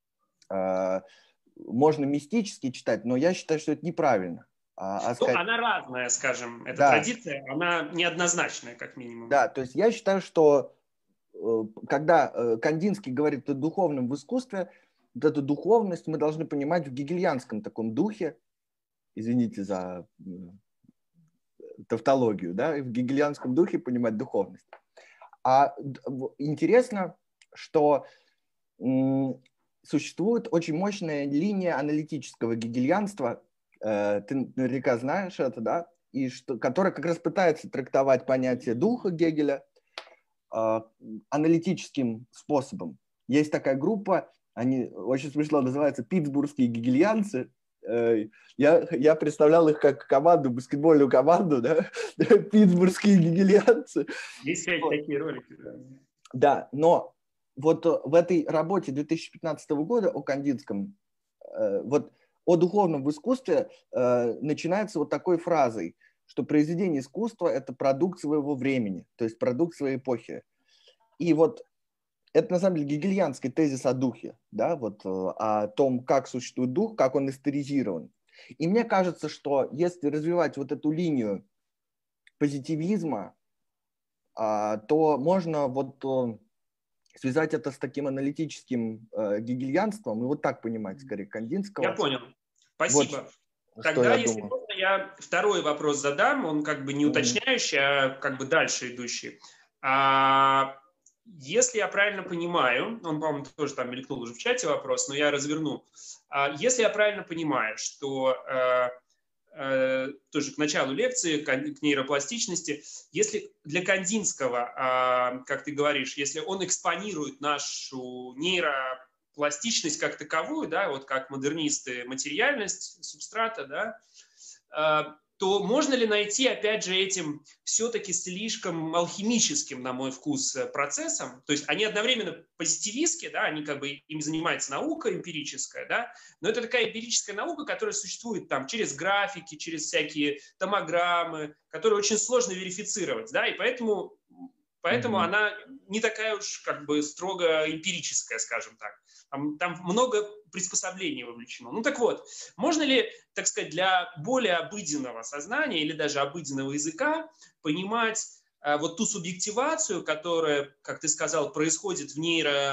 можно мистически читать, но я считаю, что это неправильно. Она разная, скажем, эта традиция, она неоднозначная, как минимум. Да, то есть я считаю, что когда Кандинский говорит о духовном в искусстве, эту духовность мы должны понимать в гегельянском таком духе, извините за тавтологию, да, в гегельянском духе понимать духовность. А интересно, что существует очень мощная линия аналитического гегельянства, ты наверняка знаешь это, да, которая как раз пытается трактовать понятие духа Гегеля аналитическим способом. Есть такая группа, они очень смешно называются питтсбургские гегельянцы. Я представлял их как команду, баскетбольную команду, да, питтсбургские гегельянцы. Есть такие ролики. Да, но в этой работе 2015 года о Кандинском, о духовном в искусстве начинается такой фразой, что произведение искусства – это продукт своего времени, то есть продукт своей эпохи. И это на самом деле гегельянский тезис о духе, да, о том, как существует дух, как он историзирован. И мне кажется, что если развивать эту линию позитивизма, то можно связать это с таким аналитическим гегельянством и так понимать, скорее, Кандинского. Я понял. Спасибо. Тогда, если можно, я второй вопрос задам, он как бы не уточняющий, а как бы дальше идущий. Если я правильно понимаю, он, по-моему, тоже там мелькнул уже в чате вопрос, но я разверну. Если я правильно понимаю, что тоже к началу лекции, к нейропластичности. Если для Кандинского, как ты говоришь, если он экспонирует нашу нейропластичность как таковую, да, вот как модернисты, материальность субстрата, да, то можно ли найти, опять же, этим все-таки слишком алхимическим, на мой вкус, процессом? То есть они одновременно позитивистские, да, они как бы, им занимается наука эмпирическая, да, но это такая эмпирическая наука, которая существует там через графики, через всякие томограммы, которые очень сложно верифицировать, да, и поэтому она не такая уж как бы строго эмпирическая, скажем так. Там много приспособлений вовлечено. Ну так вот, можно ли, так сказать, для более обыденного сознания или даже обыденного языка понимать вот ту субъективацию, которая, как ты сказал, происходит в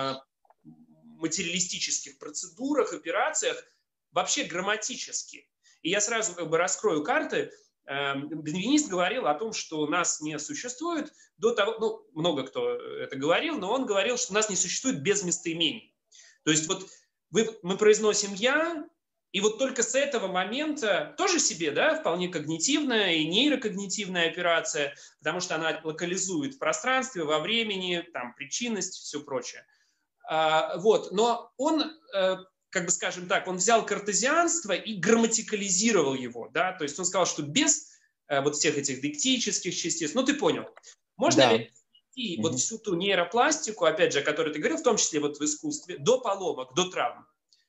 нейроматериалистических процедурах, операциях, вообще грамматически? И я сразу как бы раскрою карты. Бенвенист говорил о том, что нас не существует до того, ну, много кто это говорил, но он говорил, что нас не существует без местоимений. То есть вот мы произносим «я», и вот только с этого момента тоже себе, да, вполне когнитивная и нейрокогнитивная операция, потому что она локализует в пространстве, во времени, там, причинность, все прочее. Вот. Но он, как бы скажем так, он взял картезианство и грамматикализировал его, да, то есть он сказал, что без вот всех этих дейктических частиц, ну ты понял, можно ли и вот всю ту нейропластику, опять же, о которой ты говорил, в том числе вот в искусстве, до поломок, до травм.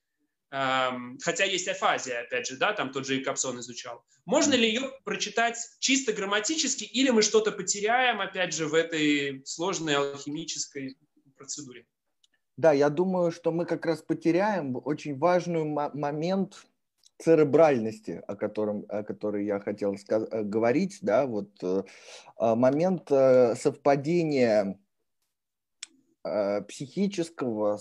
Хотя есть афазия, опять же, да, там тот же Якобсон изучал. Можно ли ее прочитать чисто грамматически, или мы что-то потеряем, опять же, в этой сложной алхимической процедуре? Да, я думаю, что мы как раз потеряем очень важный момент церебральности, о которой я хотел говорить, да, вот момент совпадения психического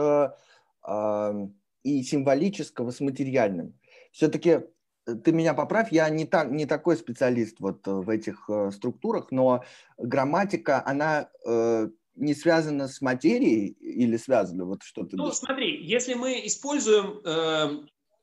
и символического с материальным. Все-таки ты меня поправь, я не такой специалист вот в этих структурах, но грамматика, она не связана с материей или связана? Вот что-то. Ну, смотри, если мы используем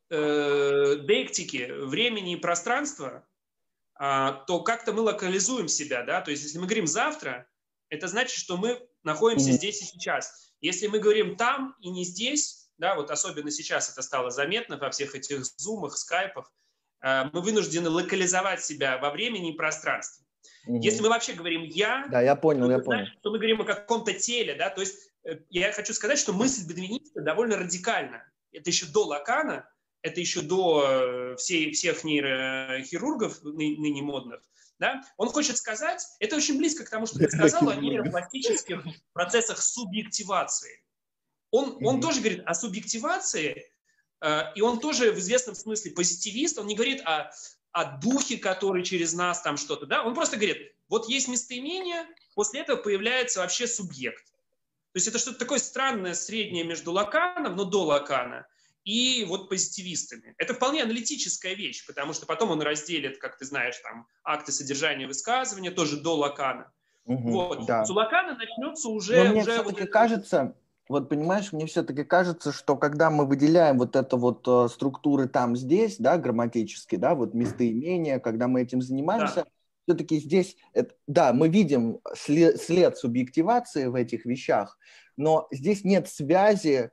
дейктики времени и пространства, то как-то мы локализуем себя, да, то есть если мы говорим «завтра», это значит, что мы находимся здесь и сейчас. Если мы говорим «там» и не «здесь», да, вот особенно сейчас это стало заметно во всех этих зумах, скайпах, мы вынуждены локализовать себя во времени и пространстве. Если мы вообще говорим «я», да, я понял, то значит, что мы говорим о каком-то теле, да, то есть я хочу сказать, что мысль бенвениста довольно радикальна. Это еще до Лакана, это еще до всех нейрохирургов ныне модных. Да? Он хочет сказать, это очень близко к тому, что ты сказал о нейропластических процессах субъективации. Он тоже говорит о субъективации, и он тоже в известном смысле позитивист, он не говорит о духе, который через нас там что-то, да? Он просто говорит, вот есть местоимение, после этого появляется вообще субъект. То есть это что-то такое странное, среднее между Лаканом, но до Лакана, и вот позитивистами. Это вполне аналитическая вещь, потому что потом он разделит, как ты знаешь, там акты содержания высказывания, тоже до Лакана. Вот. Да. С Лакана начнется уже... Но мне все-таки кажется, вот понимаешь, мне все-таки кажется, что когда мы выделяем вот это вот структуры там-здесь, да, грамматически, да, вот местоимения, когда мы этим занимаемся, да. Все-таки здесь, да, мы видим след субъективации в этих вещах, но здесь нет связи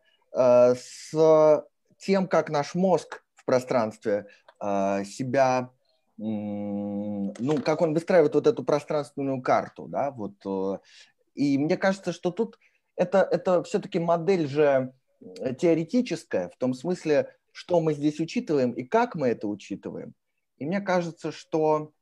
с тем, как наш мозг в пространстве себя, ну, как он выстраивает вот эту пространственную карту, да, вот. И мне кажется, что тут это все-таки модель же теоретическая, в том смысле, что мы здесь учитываем и как мы это учитываем. И мне кажется, что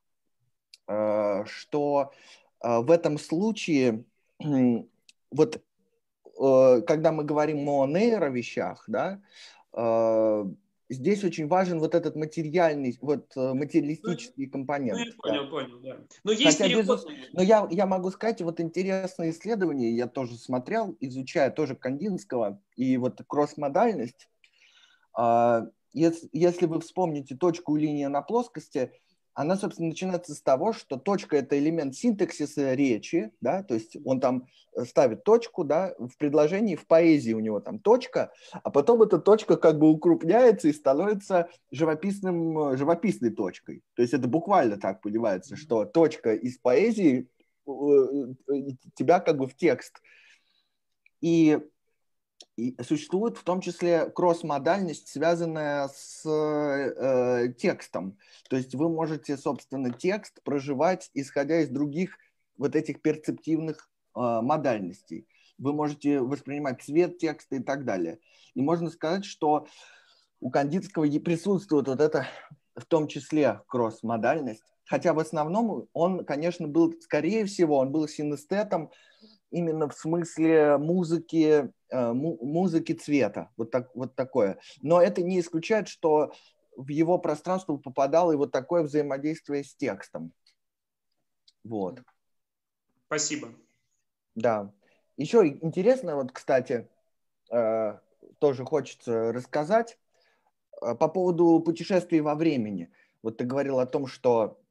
в этом случае, вот когда мы говорим о нейровещах, да, здесь очень важен вот этот материальный, вот материалистический компонент. Ну, я понял, да. Но есть переход. Но я могу сказать, вот интересные исследования, я тоже смотрел, изучая тоже Кандинского, и вот кросс-модальность. Если вы вспомните точку и линию на плоскости, она, собственно, начинается с того, что точка – это элемент синтаксиса речи, да, то есть он там ставит точку, да, в предложении, в поэзии у него там точка, а потом эта точка как бы укрупняется и становится живописной точкой. То есть это буквально так понимается, что точка из поэзии тебя как бы в текст. И существует в том числе кросс-модальность, связанная с текстом. То есть вы можете, собственно, текст проживать, исходя из других вот этих перцептивных модальностей. Вы можете воспринимать цвет текста и так далее. И можно сказать, что у Кандинского присутствует вот это, в том числе, кросс-модальность. Хотя в основном он, конечно, был, скорее всего, он был синестетом, именно в смысле музыки цвета, вот такое. Но это не исключает, что в его пространство попадало и вот такое взаимодействие с текстом. Вот. Спасибо. Да. Еще интересно, вот, кстати, тоже хочется рассказать по поводу путешествий во времени. Вот ты говорил о том, что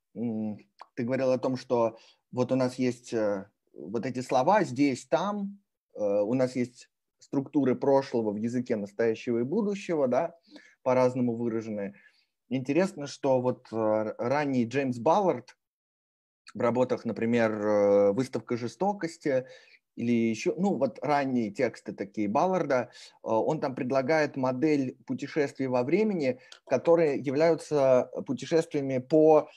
вот у нас есть вот эти слова здесь, там, у нас есть структуры прошлого в языке настоящего и будущего, да, по-разному выраженные. Интересно, что вот ранний Джеймс Баллард в работах, например, «Выставка жестокости» или еще, ну вот ранние тексты такие Балларда, он там предлагает модель путешествий во времени, которые являются путешествиями по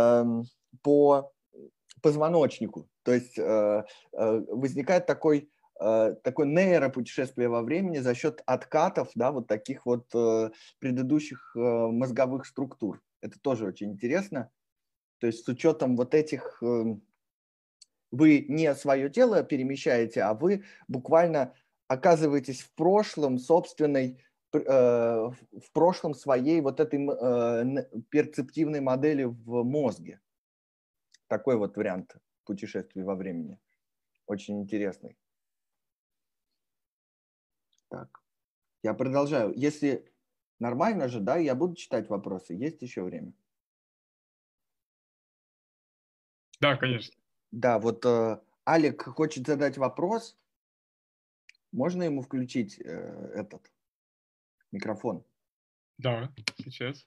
позвоночнику. То есть возникает такое нейропутешествие во времени за счет откатов, да, вот таких вот предыдущих мозговых структур. Это тоже очень интересно. То есть с учетом вот этих... Вы не свое тело перемещаете, а вы буквально оказываетесь в прошлом собственной, в прошлом своей вот этой перцептивной модели в мозге. Такой вот вариант путешествий во времени. Очень интересный. Так, я продолжаю. Если нормально же, да, я буду читать вопросы. Есть еще время? Да, конечно. Да, вот Алик хочет задать вопрос. Можно ему включить этот микрофон? Да, сейчас.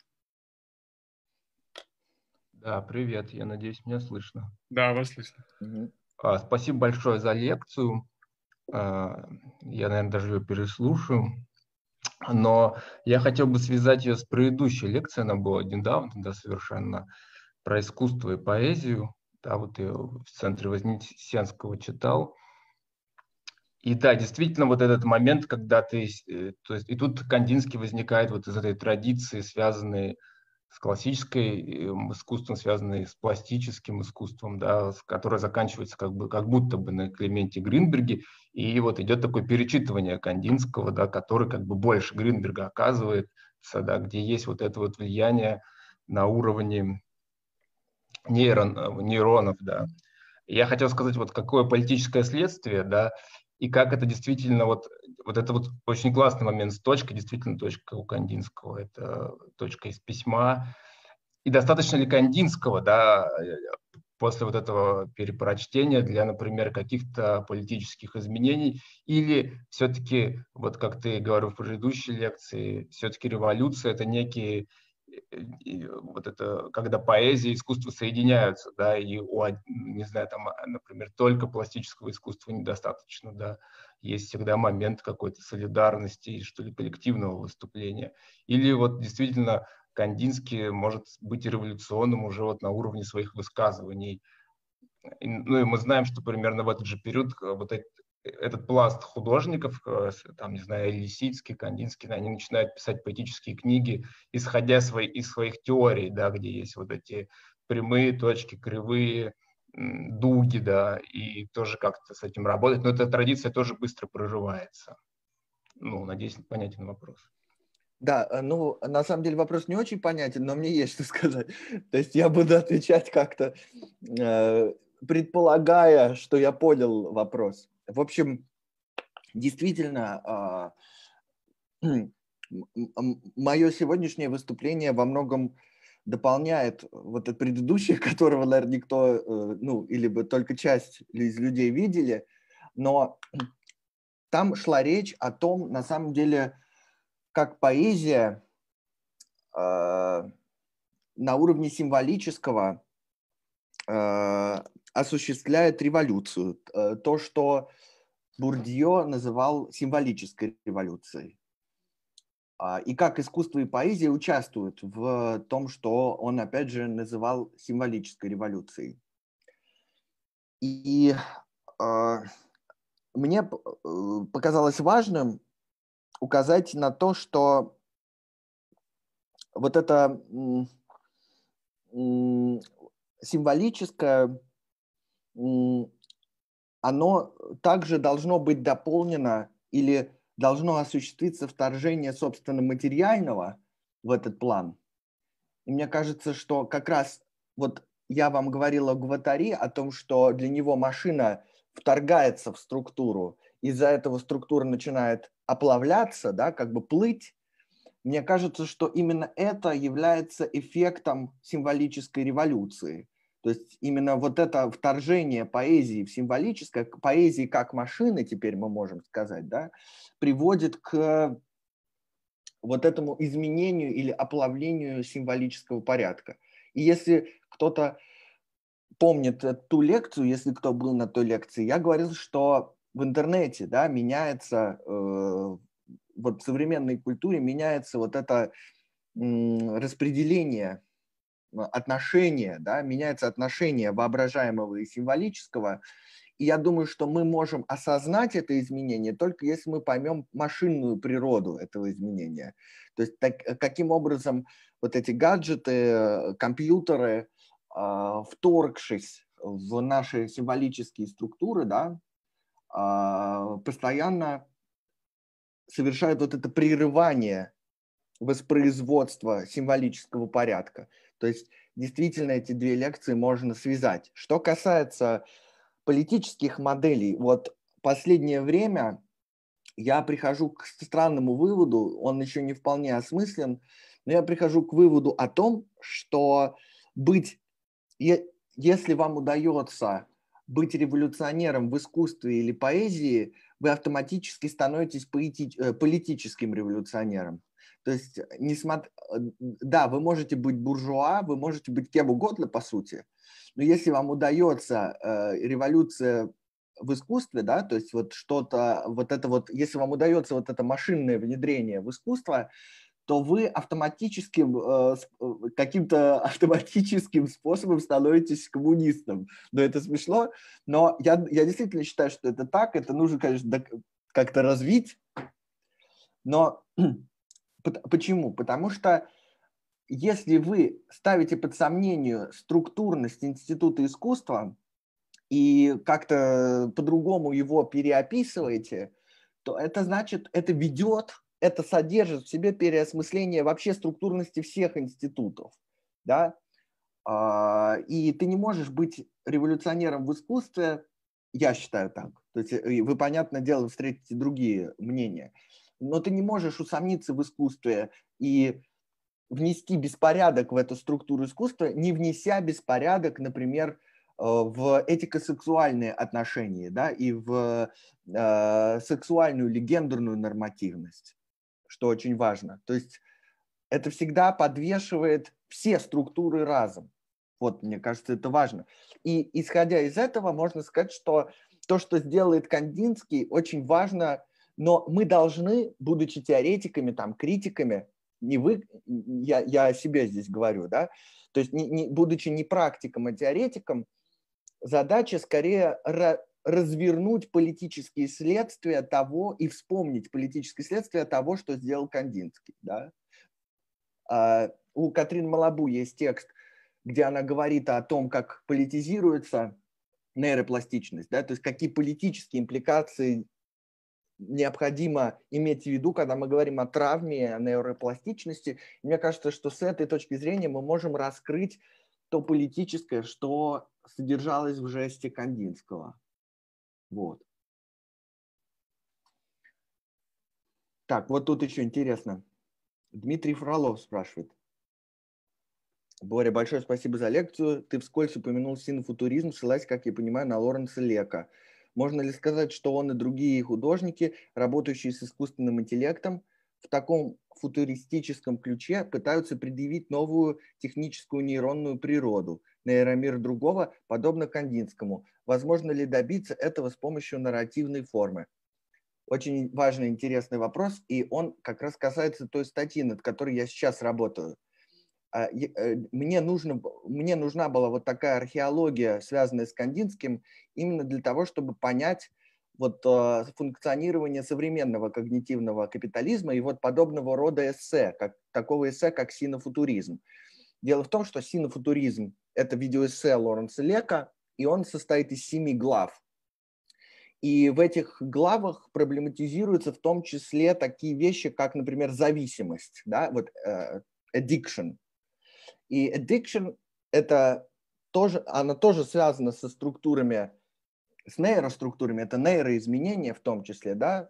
Да, привет. Я надеюсь, меня слышно. Да, вас слышно. Угу. Спасибо большое за лекцию. Я, наверное, даже ее переслушаю. Но я хотел бы связать ее с предыдущей лекцией. Она была недавно, да, совершенно, про искусство и поэзию. Да, вот я в Центре Вознесенского читал. И да, действительно, вот этот момент, когда то есть, и тут Кандинский возникает вот из этой традиции, связанной с классическим искусством, связанной с пластическим искусством, да, которое заканчивается как будто бы на Клементе Гринберге, и вот идет такое перечитывание Кандинского, да, который как бы больше Гринберга оказывается, да, где есть вот это вот влияние на уровне нейронов, да. Я хотел сказать, вот какое политическое следствие, да, и как это действительно, вот это вот очень классный момент с точкой, действительно точка у Кандинского, это точка из письма. И достаточно ли Кандинского, да, после вот этого перепрочтения для, например, каких-то политических изменений, или все-таки, вот как ты говорил в предыдущей лекции, все-таки революция – это некие вот это, когда поэзия и искусство соединяются, да, и не знаю, там, например, только пластического искусства недостаточно, да, есть всегда момент какой-то солидарности и что ли коллективного выступления. Или вот действительно Кандинский может быть революционным уже вот на уровне своих высказываний. Ну и мы знаем, что примерно в этот же период вот этот пласт художников, там, не знаю, Лисицкий, Кандинский, они начинают писать поэтические книги, исходя из своих теорий, да, где есть вот эти прямые точки, кривые, дуги, да, и тоже как-то с этим работать. Но эта традиция тоже быстро прорывается. Ну, надеюсь, понятен вопрос. Да, ну, на самом деле вопрос не очень понятен, но мне есть что сказать. То есть я буду отвечать как-то, предполагая, что я понял вопрос. В общем, действительно, мое сегодняшнее выступление во многом дополняет вот этот предыдущий, которого, наверное, никто, ну, или бы только часть из людей видели, но там шла речь о том, на самом деле, как поэзия на уровне символического осуществляет революцию. То, что Бурдье называл символической революцией. И как искусство и поэзия участвуют в том, что он, опять же, называл символической революцией. И мне показалось важным указать на то, что вот это символическое, оно также должно быть дополнено или должно осуществиться вторжение, собственно, материального в этот план. И мне кажется, что как раз вот я вам говорил о Гваттари, о том, что для него машина вторгается в структуру, из-за этого структура начинает оплавляться, да, как бы плыть. Мне кажется, что именно это является эффектом символической революции. То есть именно вот это вторжение поэзии в символическое, поэзии как машины, теперь мы можем сказать, да, приводит к вот этому изменению или оплавлению символического порядка. И если кто-то помнит ту лекцию, если кто был на той лекции, я говорил, что в интернете, да, меняется, вот в современной культуре меняется вот это распределение отношения, да, меняется отношение воображаемого и символического. И я думаю, что мы можем осознать это изменение только если мы поймем машинную природу этого изменения. То есть каким образом вот эти гаджеты, компьютеры, вторгшись в наши символические структуры, да, постоянно совершают вот это прерывание воспроизводства символического порядка. То есть действительно эти две лекции можно связать. Что касается политических моделей, вот последнее время я прихожу к странному выводу, он еще не вполне осмыслен, но я прихожу к выводу о том, что если вам удается быть революционером в искусстве или поэзии, вы автоматически становитесь политическим революционером. То есть, да, вы можете быть буржуа, вы можете быть кем угодно, по сути, но если вам удается революция в искусстве, да, то есть вот что-то, вот это вот, если вам удается вот это машинное внедрение в искусство, то вы автоматическим, каким-то автоматическим способом становитесь коммунистом. Но это смешно, но я действительно считаю, что это так, это нужно, конечно, как-то развить, но почему? Потому что если вы ставите под сомнение структурность института искусства и как-то по-другому его переописываете, то это значит, это содержит в себе переосмысление вообще структурности всех институтов. Да? И ты не можешь быть революционером в искусстве, я считаю так. То есть вы, понятное дело, встретите другие мнения. Но ты не можешь усомниться в искусстве и внести беспорядок в эту структуру искусства, не внеся беспорядок, например, в этико-сексуальные отношения, да, и в сексуальную или гендерную нормативность, что очень важно. То есть это всегда подвешивает все структуры разом. Вот, мне кажется, это важно. И исходя из этого, можно сказать, что то, что сделает Кандинский, очень важно, но мы должны, будучи теоретиками, там, критиками, не вы, я о себе здесь говорю, да, то есть будучи не практиком, а теоретиком, задача скорее развернуть политические следствия того и вспомнить политические следствия того, что сделал Кандинский. Да? У Катрин Малабу есть текст, где она говорит о том, как политизируется нейропластичность, да? То есть какие политические импликации необходимо иметь в виду, когда мы говорим о травме, о нейропластичности. Мне кажется, что с этой точки зрения мы можем раскрыть то политическое, что содержалось в жесте Кандинского. Вот. Так, вот тут еще интересно. Дмитрий Фролов спрашивает. Боря, большое спасибо за лекцию. Ты вскользь упомянул синофутуризм, ссылаясь, как я понимаю, на Лоренса Лека. Можно ли сказать, что он и другие художники, работающие с искусственным интеллектом, в таком футуристическом ключе пытаются предъявить новую техническую нейронную природу, нейромир другого, подобно Кандинскому? Возможно ли добиться этого с помощью нарративной формы? Очень важный, интересный вопрос, и он как раз касается той статьи, над которой я сейчас работаю. Мне нужна была вот такая археология, связанная с Кандинским, именно для того, чтобы понять вот функционирование современного когнитивного капитализма и вот подобного рода эссе, такого эссе, как синофутуризм. Дело в том, что синофутуризм – это видеоэссе Лоренса Лека, и он состоит из 7 глав. И в этих главах проблематизируются в том числе такие вещи, как, например, зависимость, да, вот addiction. И addiction это тоже, она тоже связана со структурами, с нейроструктурами, это нейроизменения в том числе, да.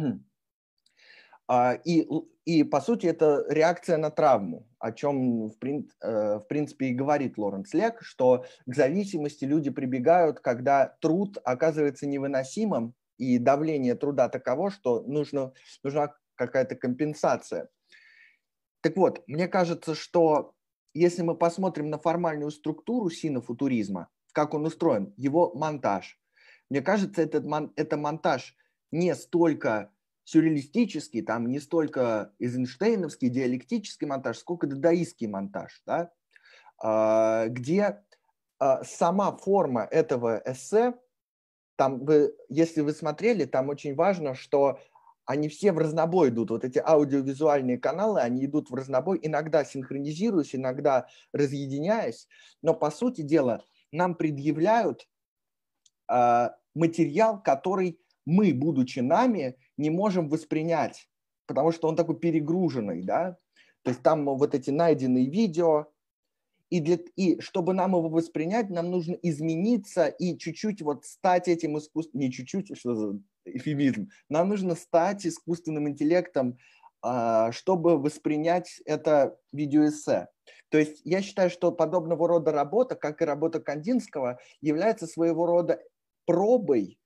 И по сути это реакция на травму, о чем в принципе и говорит Лоренс Лек, что к зависимости люди прибегают, когда труд оказывается невыносимым, и давление труда таково, что нужна какая-то компенсация. Так вот, мне кажется, что если мы посмотрим на формальную структуру синофутуризма, как он устроен, его монтаж, мне кажется, это монтаж не столько сюрреалистический, там не столько эйзенштейновский, диалектический монтаж, сколько дадаистский монтаж, да? Где сама форма этого эссе, там если вы смотрели, там очень важно, что они все в разнобой идут. Вот эти аудиовизуальные каналы, они идут в разнобой, иногда синхронизируясь, иногда разъединяясь. Но, по сути дела, нам предъявляют материал, который мы, будучи нами, не можем воспринять, потому что он такой перегруженный, да. То есть там вот эти найденные видео, и чтобы нам его воспринять, нам нужно измениться и чуть-чуть вот стать этим искусственным, не чуть-чуть, что за эвфемизм, нам нужно стать искусственным интеллектом, чтобы воспринять это видеоэссе. То есть я считаю, что подобного рода работа, как и работа Кандинского, является своего рода пробой,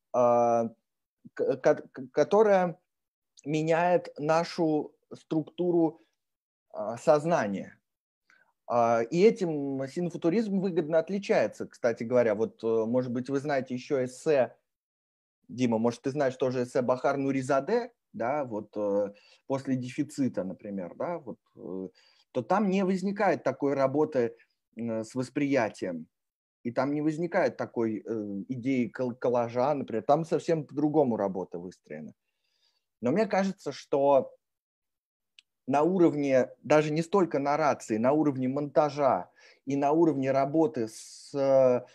которая меняет нашу структуру сознания. И этим синофутуризм выгодно отличается, кстати говоря. Вот, может быть, вы знаете еще эссе, Дима, может, ты знаешь тоже эссе Бахар Нуризаде, да, вот после дефицита, например, да, вот, то там не возникает такой работы с восприятием. И там не возникает такой идеи коллажа, например. Там совсем по-другому работа выстроена. Но мне кажется, что на уровне, даже не столько наррации, на уровне монтажа и на уровне работы с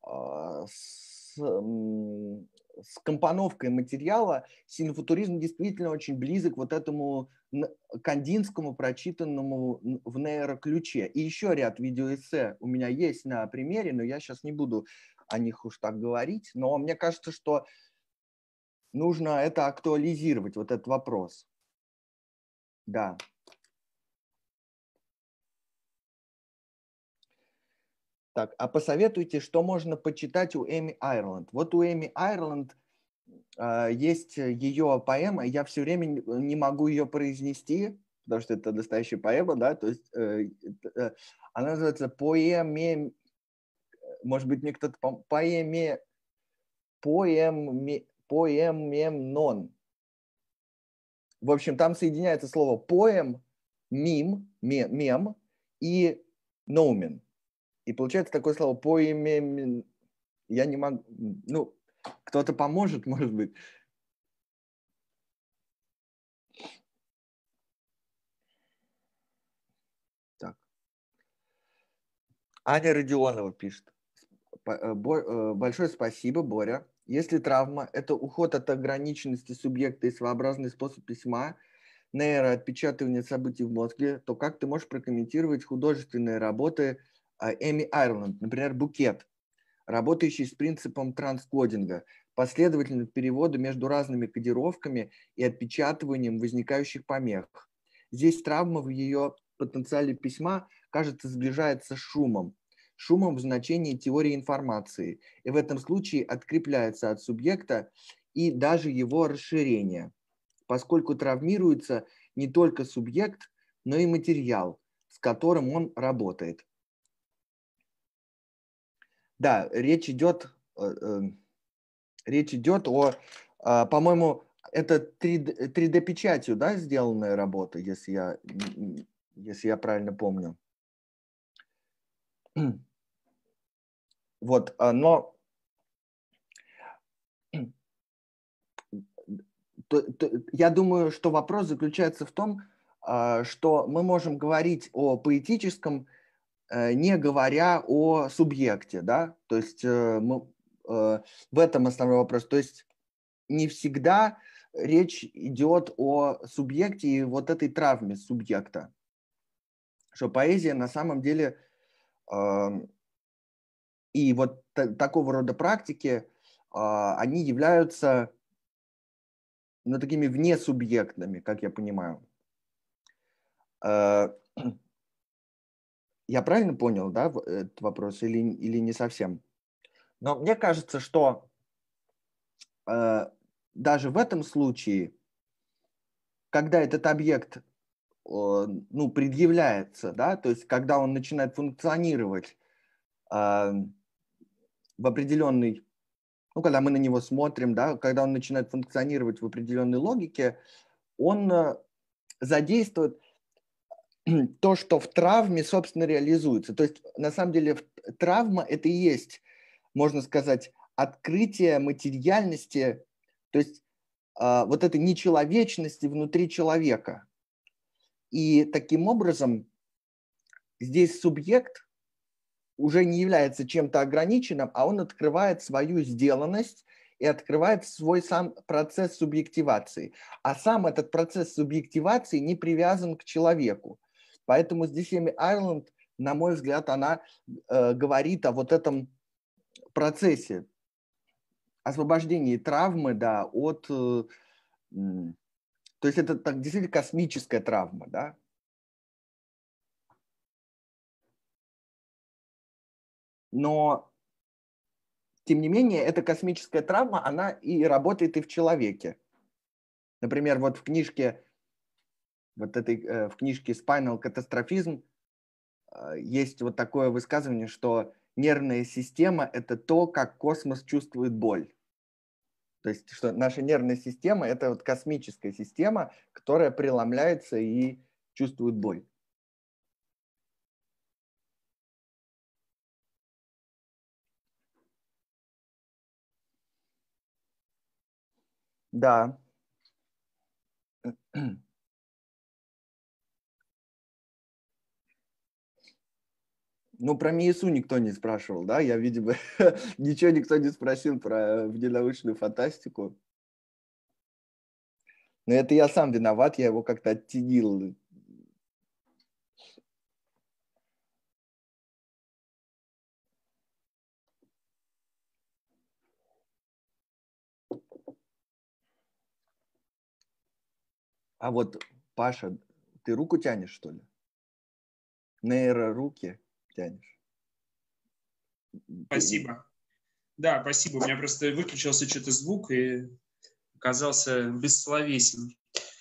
компоновкой материала, синофутуризм действительно очень близок вот этому Кандинскому, прочитанному в нейроключе. И еще ряд видеоэссе у меня есть на примере, но я сейчас не буду о них уж так говорить. Но мне кажется, что нужно это актуализировать, вот этот вопрос. Да. Так, а посоветуйте, что можно почитать у Эми Айрланд. Вот у Эми Айрланд есть ее поэма, я все время не могу ее произнести, потому что это настоящая поэма, да, то есть она называется «Поэме», может быть, мне кто-то «Поэмемнон». В общем, там соединяется слово «поэм», «мим», «мем» и «ноумен». И получается такое слово «поэмен». Я не могу... Ну, кто-то поможет, может быть. Так. Аня Родионова пишет. Большое спасибо, Боря. Если травма – это уход от ограниченности субъекта и своеобразный способ письма, нейроотпечатывания событий в мозге, то как ты можешь прокомментировать художественные работы Эми Айрланд, например, «Букет», работающий с принципом транскодинга, последовательного перевода между разными кодировками и отпечатыванием возникающих помех. Здесь травма в ее потенциале письма кажется, сближается с шумом. Шумом в значении теории информации. И в этом случае открепляется от субъекта и даже его расширения, поскольку травмируется не только субъект, но и материал, с которым он работает. Да, речь идет о, по-моему, это 3D-печатью, да, сделанная работа, если я правильно помню. Вот, но я думаю, что вопрос заключается в том, что мы можем говорить о поэтическом, не говоря о субъекте, да, то есть в этом основной вопрос. То есть не всегда речь идет о субъекте и вот этой травме субъекта, что поэзия на самом деле и вот такого рода практики, они являются, ну, такими внесубъектными, как я понимаю. Я правильно понял, да, этот вопрос, или не совсем? Но мне кажется, что даже в этом случае, когда этот объект, ну, предъявляется, да, то есть когда он начинает функционировать в определенной, ну, когда мы на него смотрим, да, когда он начинает функционировать в определенной логике, он задействует то, что в травме, собственно, реализуется. То есть, на самом деле, травма – это и есть, можно сказать, открытие материальности, то есть вот этой нечеловечности внутри человека. И таким образом здесь субъект уже не является чем-то ограниченным, а он открывает свою сделанность и открывает свой сам процесс субъективации. А сам этот процесс субъективации не привязан к человеку. Поэтому здесь Эми Айрланд, на мой взгляд, она говорит о вот этом процессе освобождении травмы, да, от... то есть это так, действительно космическая травма, да? Но, тем не менее, эта космическая травма, она и работает и в человеке. Например, вот в книжке, в книжке «Spinal Catastrophism» есть вот такое высказывание, что нервная система – это то, как космос чувствует боль. То есть, что наша нервная система – это вот космическая система, которая преломляется и чувствует боль. Да. Ну, про МИЭСУ никто не спрашивал, да? Я, видимо, ничего никто не спросил про вненаучную фантастику. Но это я сам виноват, я его как-то оттенил. А вот, Паша, ты руку тянешь, что ли? Нейроруки тянешь. Спасибо. Да, спасибо. У меня просто выключился что-то звук и оказался бессловесен.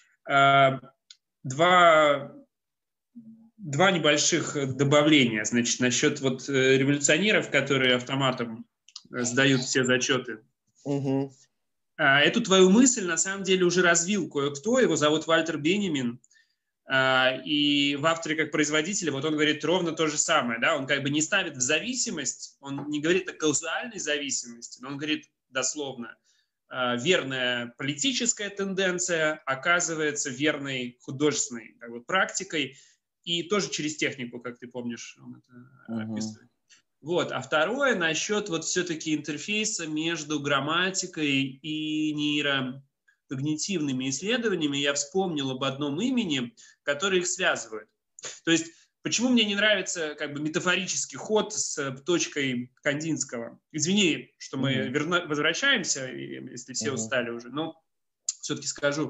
Два небольших добавления. Значит, насчет вот революционеров, которые автоматом сдают все зачеты. Угу. Эту твою мысль на самом деле уже развил кое-кто. Его зовут Вальтер Бенемин. И в авторе как производителя вот он говорит ровно то же самое. Да? Он как бы не ставит в зависимость, он не говорит о каузальной зависимости, но он говорит дословно, верная политическая тенденция оказывается верной художественной так вот, практикой, и тоже через технику, как ты помнишь, он это описывает. Вот. А второе насчет вот все-таки интерфейса между грамматикой и нейрокогнитивными исследованиями. Я вспомнил об одном имени, которое их связывает. То есть почему мне не нравится как бы метафорический ход с точкой Кандинского? Извини, что мы возвращаемся, если все устали уже, но все-таки скажу.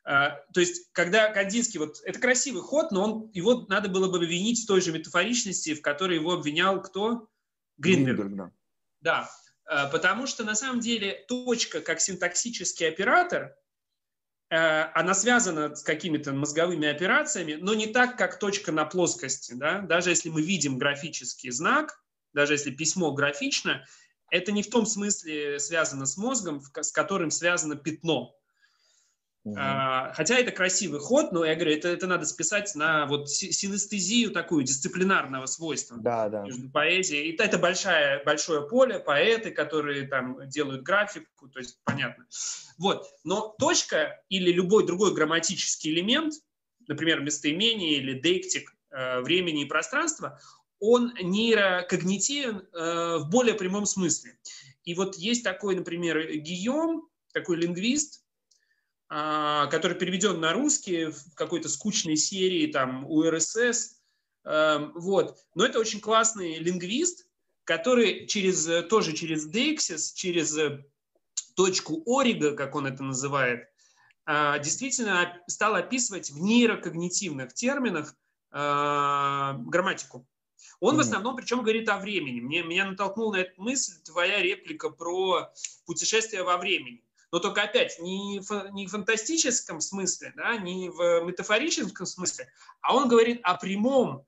То есть, когда Кандинский, вот это красивый ход, но его надо было бы винить в той же метафоричности, в которой его обвинял кто? Гринберг. Да, потому что на самом деле точка как синтаксический оператор, она связана с какими-то мозговыми операциями, но не так, как точка на плоскости. Да? Даже если мы видим графический знак, даже если письмо графично, это не в том смысле связано с мозгом, с которым связано пятно. Хотя это красивый ход, но я говорю, это надо списать на вот синестезию такую дисциплинарного свойства между поэзией. И это большое поле, поэты, которые там делают графику, то есть понятно. Вот. Но точка или любой другой грамматический элемент, например, местоимение или дейктик времени и пространства, он нейрокогнитивен в более прямом смысле. И вот есть такой, например, Гийом, такой лингвист, который переведен на русский в какой-то скучной серии там у РСС. Вот. Но это очень классный лингвист, который тоже через Дейксис, через точку Орига, как он это называет, действительно стал описывать в нейрокогнитивных терминах грамматику. Он в основном, причем, говорит о времени. Меня натолкнула на эту мысль твоя реплика про путешествие во времени. Но только опять не в фантастическом смысле, да, не в метафорическом смысле, а он говорит о прямой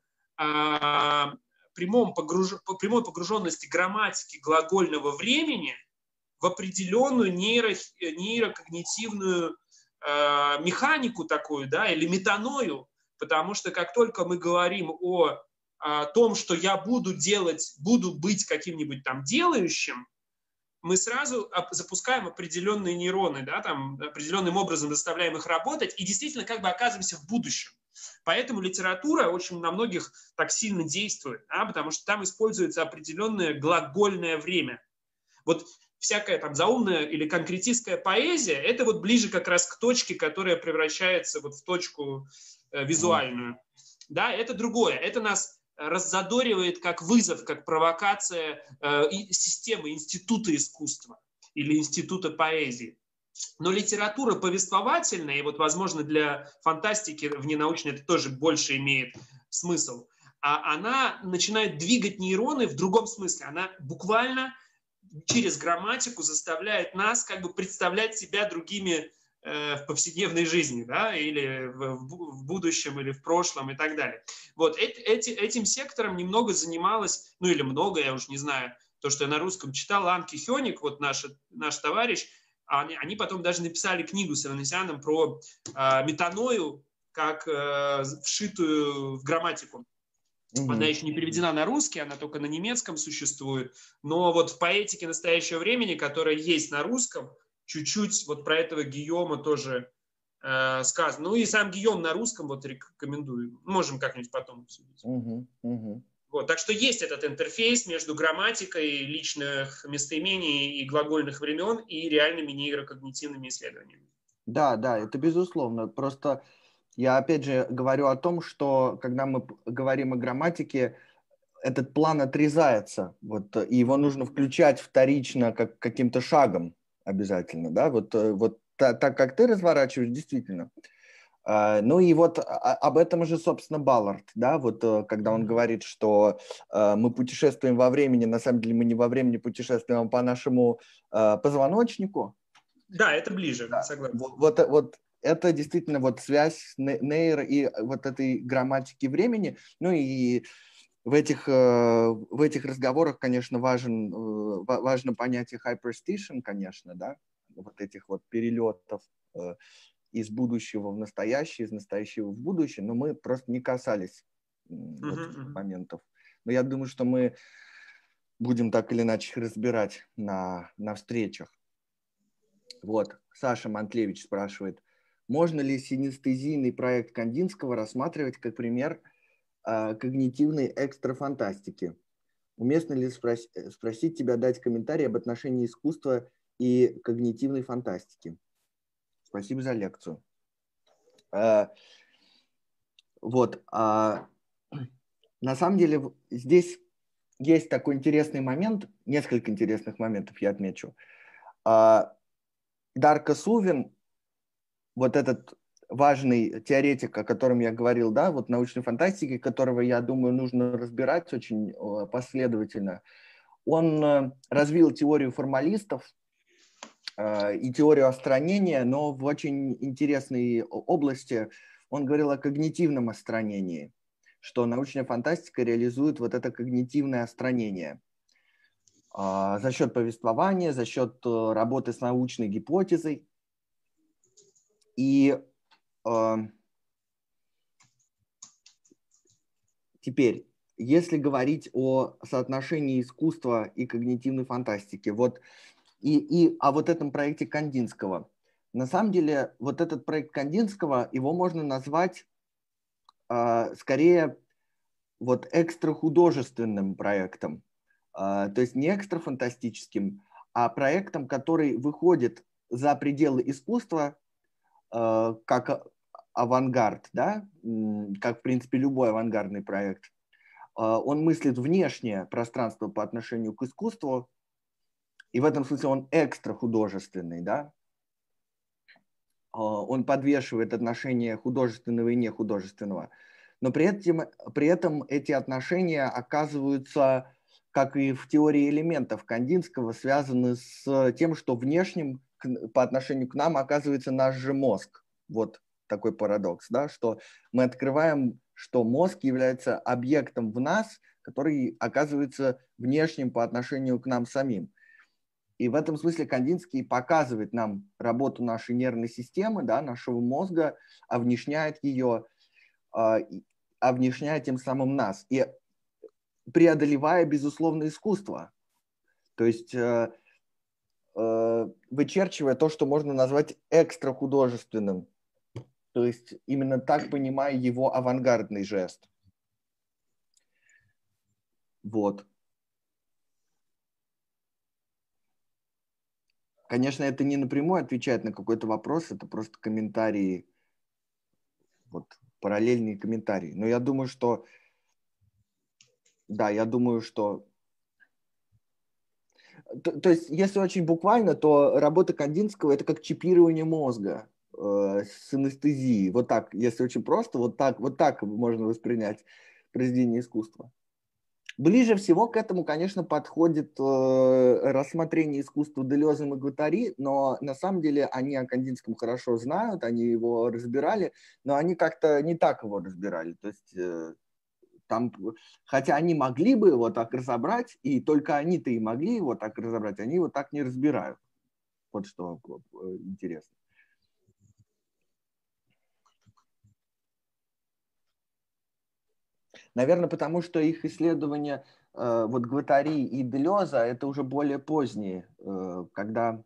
погруженности грамматики глагольного времени в определенную нейрокогнитивную механику такую, да, или метаною, потому что как только мы говорим о том, что я буду быть каким-нибудь там делающим, мы сразу запускаем определенные нейроны, да, там, определенным образом заставляем их работать и действительно как бы оказываемся в будущем. Поэтому литература очень на многих так сильно действует, да, потому что там используется определенное глагольное время. Вот всякая там заумная или конкретистская поэзия, это вот ближе как раз к точке, которая превращается вот в точку визуальную. Да, это другое. Это нас раззадоривает как вызов, как провокация системы института искусства или института поэзии. Но литература повествовательная, и вот, возможно, для фантастики вненаучной это тоже больше имеет смысл, она начинает двигать нейроны в другом смысле. Она буквально через грамматику заставляет нас как бы представлять себя другими в повседневной жизни, да, или в будущем, или в прошлом и так далее. Вот этим сектором немного занималась, ну или много, я уж не знаю, то, что я на русском читал, Анки Хёник, вот наш товарищ, они потом даже написали книгу с Иванесяном про метаною, как вшитую в грамматику. Она еще не переведена на русский, она только на немецком существует, но вот в поэтике настоящего времени, которая есть на русском, чуть-чуть вот про этого Гийома тоже сказано. Ну и сам Гийом на русском вот рекомендую. Можем как-нибудь потом обсудить. Вот, так что есть этот интерфейс между грамматикой личных местоимений и глагольных времен и реальными нейрокогнитивными исследованиями. Да, это безусловно. Просто я опять же говорю о том, что когда мы говорим о грамматике, этот план отрезается, вот, и его нужно включать вторично как каким-то шагом обязательно, да, вот так как ты разворачиваешь, действительно. Ну и вот об этом же, собственно, Баллард, да, вот когда он говорит, что мы путешествуем во времени, на самом деле мы не во времени путешествуем, а по нашему позвоночнику. Да, это ближе, да. Согласен. Вот это действительно вот связь нейро и вот этой грамматики времени, ну и в этих разговорах, конечно, важно понятие hyperstation, конечно, да, вот этих вот перелетов из будущего в настоящее, из настоящего в будущее, но мы просто не касались вот этих моментов. Но я думаю, что мы будем так или иначе их разбирать на встречах. Вот, Саша Мантлевич спрашивает, можно ли синестезийный проект Кандинского рассматривать как пример когнитивной экстрафантастики? Уместно ли спросить тебя дать комментарий об отношении искусства и когнитивной фантастики? Спасибо за лекцию. Вот. На самом деле здесь есть такой интересный момент, несколько интересных моментов я отмечу. Дарко Сувин, вот этот важный теоретик, о котором я говорил, да, вот научной фантастики, которого, я думаю, нужно разбирать очень последовательно, он развил теорию формалистов и теорию остранения, но в очень интересной области. Он говорил о когнитивном остранении, что научная фантастика реализует вот это когнитивное остранение за счет повествования, за счет работы с научной гипотезой. И теперь, если говорить о соотношении искусства и когнитивной фантастики, вот и о вот этом проекте Кандинского. На самом деле, вот этот проект Кандинского, его можно назвать скорее вот экстрахудожественным проектом. То есть не экстрафантастическим, а проектом, который выходит за пределы искусства, как авангард, да, как, в принципе, любой авангардный проект. Он мыслит внешнее пространство по отношению к искусству, и в этом смысле он экстрахудожественный, да. Он подвешивает отношения художественного и нехудожественного. Но при этом эти отношения оказываются, как и в теории элементов Кандинского, связаны с тем, что внешним по отношению к нам оказывается наш же мозг. Вот такой парадокс, да, что мы открываем, что мозг является объектом в нас, который оказывается внешним по отношению к нам самим. И в этом смысле Кандинский показывает нам работу нашей нервной системы, да, нашего мозга, овнешняет ее, овнешняет тем самым нас, и преодолевая, безусловно, искусство. То есть вычерчивая то, что можно назвать экстрахудожественным. То есть именно так понимая его авангардный жест. Вот. Конечно, это не напрямую отвечает на какой-то вопрос, это просто комментарии, вот, параллельные комментарии. Но я думаю, что, да, я думаю, что... То есть, если очень буквально, то работа Кандинского – это как чипирование мозга с анестезией. Вот так, если очень просто, вот так можно воспринять произведение искусства. Ближе всего к этому, конечно, подходит рассмотрение искусства Делезом и Гваттари, но на самом деле они о Кандинском хорошо знают, они его разбирали, но они как-то не так его разбирали. То есть там, хотя они могли бы его так разобрать, и только они-то и могли его так разобрать, они его так не разбирают. Вот что интересно. Наверное, потому что их исследования, вот Гваттари и Делеза, это уже более поздние, когда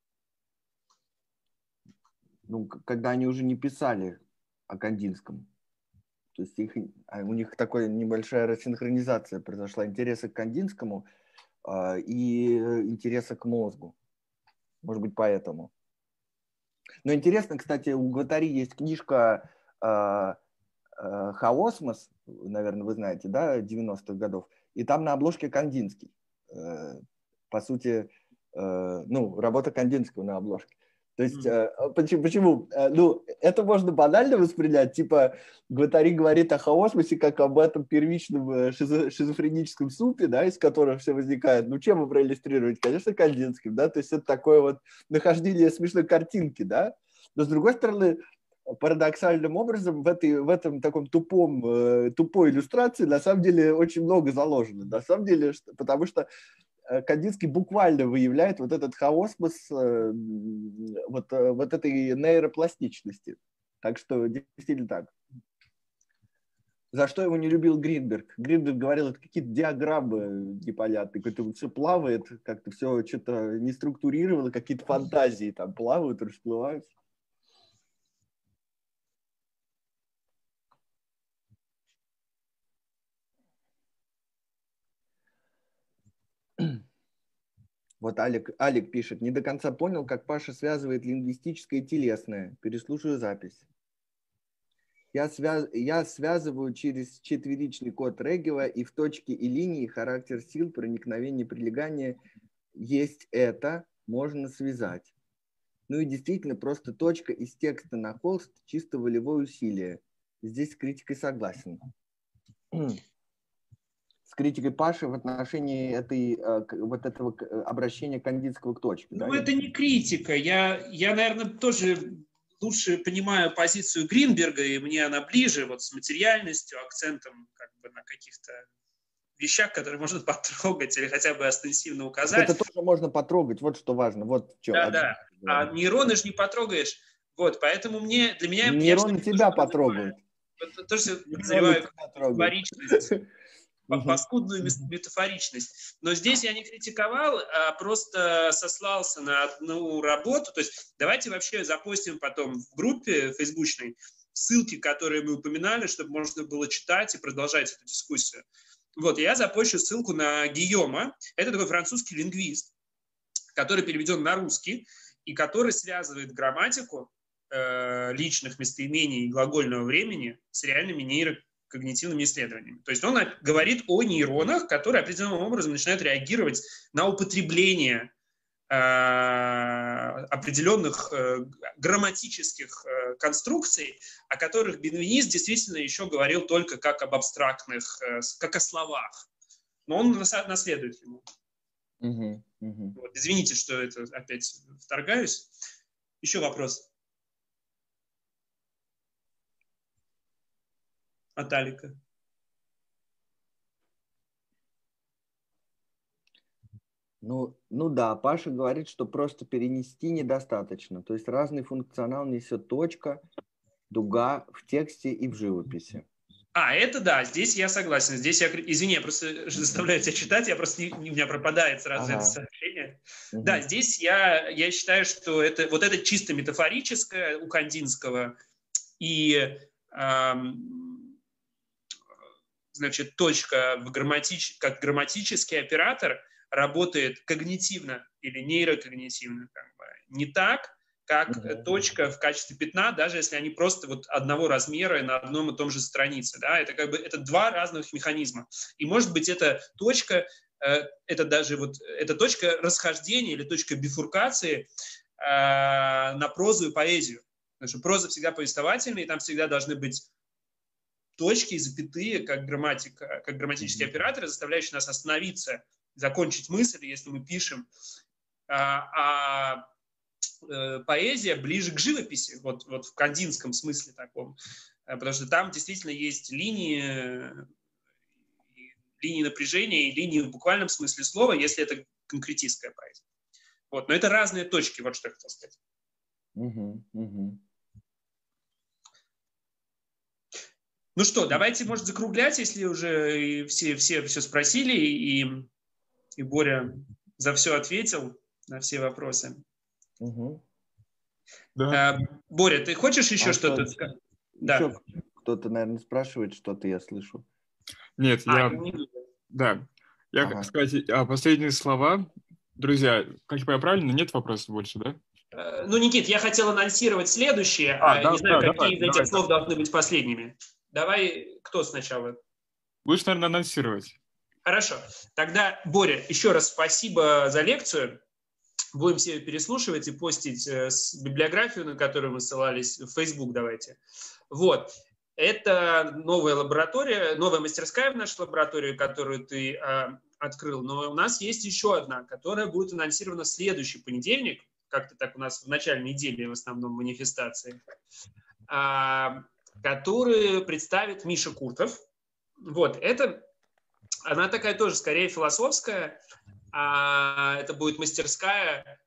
они уже не писали о Кандинском. То есть у них такая небольшая рассинхронизация произошла интереса к Кандинскому и интереса к мозгу. Может быть, поэтому. Но интересно, кстати, у Гваттари есть книжка «Хаосмос», наверное, вы знаете, да, 90-х годов, и там на обложке Кандинский. По сути, работа Кандинского на обложке. То есть, почему? Это можно банально воспринять, типа, Гваттари говорит о хаосмосе как об этом первичном шизофреническом супе, да, из которого все возникает. Чем его проиллюстрировать? Конечно, Кандинским, да, то есть это такое вот нахождение смешной картинки, да, но с другой стороны, парадоксальным образом в этом таком тупой иллюстрации на самом деле очень много заложено. На самом деле, потому что Кандинский буквально выявляет вот этот хаосмос вот этой нейропластичности. Так что действительно так. За что его не любил Гринберг? Гринберг говорил, это какие-то диаграммы непонятные, как-то все плавает, как-то все что-то не структурировано, какие-то фантазии там плавают, расплываются. Вот Алик пишет, не до конца понял, как Паша связывает лингвистическое и телесное. Переслушаю запись. Я связываю через четверичный код Регева, и в точке и линии характер сил, проникновение, прилегание есть это, можно связать. Ну и действительно, просто точка из текста на холст – чисто волевое усилие. Здесь с критикой согласен. С критикой Паши в отношении вот этого обращения Кандинского к точке. Ну, да, это не критика. Я, наверное, тоже лучше понимаю позицию Гринберга, и мне она ближе, вот с материальностью, акцентом как бы на каких-то вещах, которые можно потрогать или хотя бы остенсивно указать. Это тоже можно потрогать, вот что важно. Вот в чем. Да. А нейроны же не потрогаешь. Вот, поэтому для меня... Нейроны тебя потрогают. Это тоже подозреваю метафоричность, паскудную метафоричность. Но здесь я не критиковал, а просто сослался на одну работу. То есть давайте вообще запостим потом в группе фейсбучной ссылки, которые мы упоминали, чтобы можно было читать и продолжать эту дискуссию. Вот, я запущу ссылку на Гийома. Это такой французский лингвист, который переведен на русский и который связывает грамматику личных местоимений и глагольного времени с реальными нейрокогнитивными исследованиями. То есть он говорит о нейронах, которые определенным образом начинают реагировать на употребление определенных грамматических конструкций, о которых Бенвенист действительно еще говорил только как об абстрактных, как о словах. Но он наследует ему. Вот. Извините, что это опять вторгаюсь. Еще вопрос. От Алика. Ну да, Паша говорит, что просто перенести недостаточно. То есть разный функционал несет точка, дуга в тексте и в живописи. Это да, здесь я согласен. Здесь извини, я просто заставляю тебя читать, я просто у меня пропадает сразу это сообщение. Да, здесь я считаю, что это чисто метафорическое у Кандинского, и значит, точка как грамматический оператор работает когнитивно или нейрокогнитивно, как бы, не так, как точка в качестве пятна, даже если они просто вот одного размера и на одном и том же странице. Да? Это как бы это два разных механизма. И может быть эта точка, это точка расхождения или точка бифуркации на прозу и поэзию. Потому что проза всегда повествовательная, и там всегда должны быть точки и запятые, как грамматические операторы, заставляющие нас остановиться, закончить мысль, если мы пишем. Поэзия ближе к живописи, вот в кандинском смысле таком. Потому что там действительно есть линии напряжения и линии в буквальном смысле слова, если это конкретистская поэзия. Вот. Но это разные точки, вот что я хотел сказать. Ну что, давайте, может, закруглять, если уже все спросили, и Боря за все ответил, на все вопросы. Да. Боря, ты хочешь еще что-то сказать? Еще кто-то, наверное, спрашивает что-то, я слышу. Нет, я сказать последние слова. Друзья, как я понимаю, правильно? Нет вопросов больше, да? Ну, Никит, я хотел анонсировать следующее, не знаю, какие из этих слов должны быть последними. Давай, кто сначала? Лучше, наверное, анонсировать. Хорошо. Тогда, Боря, еще раз спасибо за лекцию. Будем все ее переслушивать и постить библиографию, на которую мы ссылались, в Facebook давайте. Вот. Это новая лаборатория, новая мастерская в нашей лаборатории, которую ты открыл. Но у нас есть еще одна, которая будет анонсирована в следующий понедельник. Как-то так у нас в начале недели в основном манифестации. Которую представит Миша Куртов. Вот. Она такая тоже скорее философская. Это будет мастерская,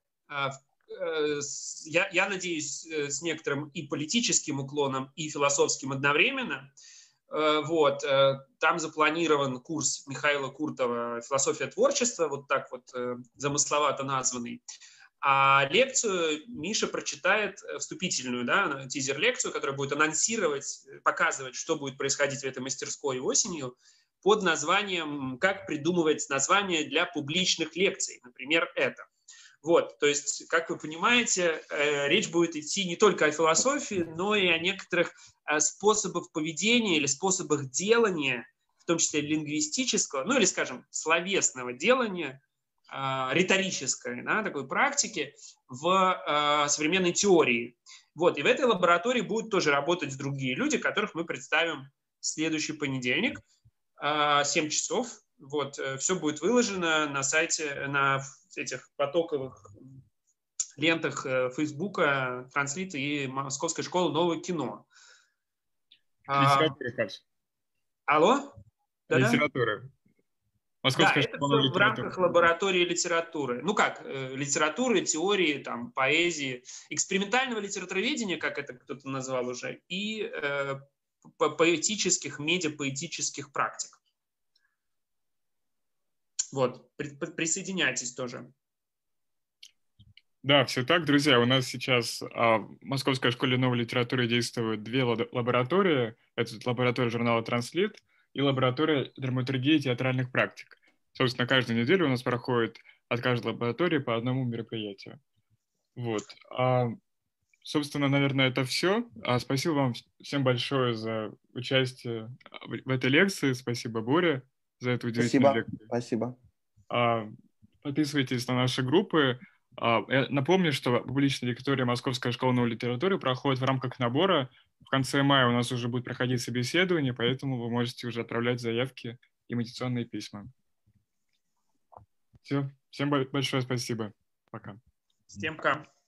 я надеюсь, с некоторым и политическим уклоном, и философским одновременно. Вот. Там запланирован курс Михаила Куртова «Философия творчества», вот так вот замысловато названный. А лекцию Миша прочитает вступительную, да, тизер-лекцию, которая будет анонсировать, показывать, что будет происходить в этой мастерской осенью, под названием «Как придумывать название для публичных лекций». Например, это. Вот, то есть, как вы понимаете, речь будет идти не только о философии, но и о некоторых способах поведения или способах делания, в том числе лингвистического, ну или, скажем, словесного делания риторической, да, такой практики в современной теории. Вот, и в этой лаборатории будут тоже работать другие люди, которых мы представим в следующий понедельник, 7 часов. Вот, все будет выложено на сайте, на этих потоковых лентах Фейсбука, Транслит и Московской школы нового кино. Литература, Катя. Алло? Да-да? Литература. Московская это школа все в литературы. рамках лаборатории литературы. Ну как, литературы, теории, там, поэзии, экспериментального литературоведения, как это кто-то назвал уже, и поэтических, медиапоэтических практик. Вот, присоединяйтесь тоже. Да, все так, друзья. У нас сейчас в Московской школе новой литературы действуют 2 лаборатории. Это лаборатория журнала «Транслит» и лаборатория драматургии и театральных практик. Собственно, каждую неделю у нас проходит от каждой лаборатории по одному мероприятию. Вот. Собственно, наверное, это все. Спасибо вам всем большое за участие в этой лекции. Спасибо, Боря, за эту удивительную лекцию. Спасибо. Подписывайтесь на наши группы. Я напомню, что публичная лектория Московской школы новой литературы проходит в рамках набора. В конце мая у нас уже будет проходить собеседование, поэтому вы можете уже отправлять заявки и мотивационные письма. Все. Всем большое спасибо. Пока. Всем пока.